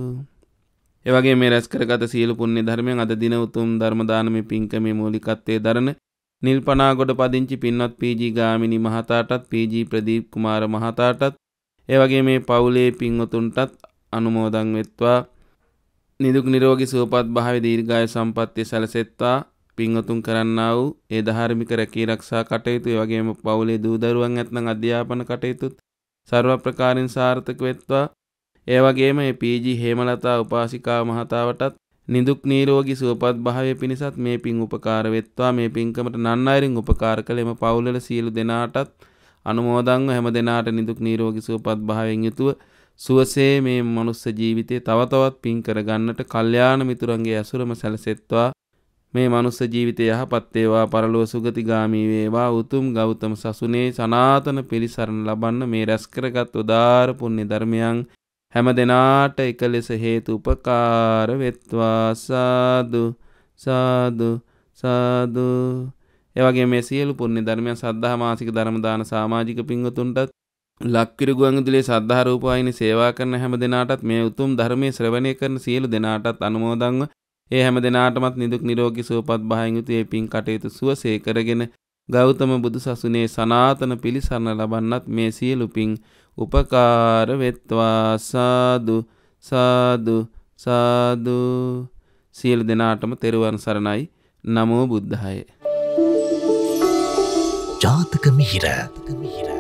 එවැගේ මේ රැස් කරගත සියලු පුණ්‍ය ධර්මයන් අද දින උතුම් ධර්ම දානමය පින්කමේ මූලිකත්වයේ දරන නිල්පනාගොඩ පදිංචි පින්වත් පී.ජී. ගාමිණී මහතාටත්, පී.ජී. ප්‍රදීප් කුමාර මහතාටත්, එවැගේ මේ පවුලේ පින්වතුන්ටත් අනුමෝදන් වෙත්වා. නිදුක් නිරෝගී සුවපත් භාවය දීර්ඝායු සම්පන්නිය සැලසෙත්වා. පින්වතුන් කරන්නා වූ ඒ ධාර්මික රැකී ආරක්ෂා කටයුතු, ඒ වගේම පවුලේ දූ දරුවන් ඇතනම් අධ්‍යාපන කටයුතුත් සර්ව ප්‍රකාරයෙන් සාර්ථක වෙත්වා. ඒ වගේම මේ පී.ජී. හේමලතා උපාසිකා මහතාවටත් නිදුක් නිරෝගී සුවපත් භාවය පිණිසත් මේ පින් උපකාර වෙත්වා. මේ පින්කමට නන් අයරින් උපකාර කළ එම පවුලවල සියලු දෙනාටත් අනුමෝදන්ව හැම දෙනාට නිදුක් නිරෝගී සුවපත් භාවයෙන් යුතුව සුවසේ මේ මනුස්ස ජීවිතේ තව තවත් පින් කරගන්නට කල්යාණ මිතුරන්ගේ ඇසුරම සැලසෙත්වා. මේ මනුස්ස ජීවිතය යහපත් වේවා, පරලොව සුගතිගාමී වේවා. උතුම් ගෞතම සසුනේ සනාතන පිළිසරණ ලබන්න මේ රැස් කරගත් උදාාර පුණ්‍ය ධර්මයන් හැම දෙනාට එක ලෙස හේතු උපකාර වෙත්වා. සාදු සාදු සාදු. එවැගේ මේ සියලු පුණ්‍ය ධර්මයන් සද්ධා මාසික ධර්ම දාන සමාජික පින්වතුන්ටත්, ලක්කිරු ගුවන්විදුලියේ සද්ධා රූපවාහිනී සේවා කරන හැම දෙනාටත්, මේ උතුම් ධර්මයේ ශ්‍රවණය කරන සියලු දෙනාටත් අනුමෝදන්ව ඒ හැම දෙනාටමත් නිදුක් නිරෝගී සුවපත් භාවයෙන් යුතු ඒ පින් කටයුතු සුවසේ කරගෙන ගෞතම බුදු සසුනේ සනාතන පිළිසරණ ලබන්නත් මේ සියලු පින් උපකාර වෙත්වා. සාදු සාදු සාදු. සියලු දෙනාටම තෙරුවන් සරණයි. නමෝ බුද්ධාය. ජාතක මිහිර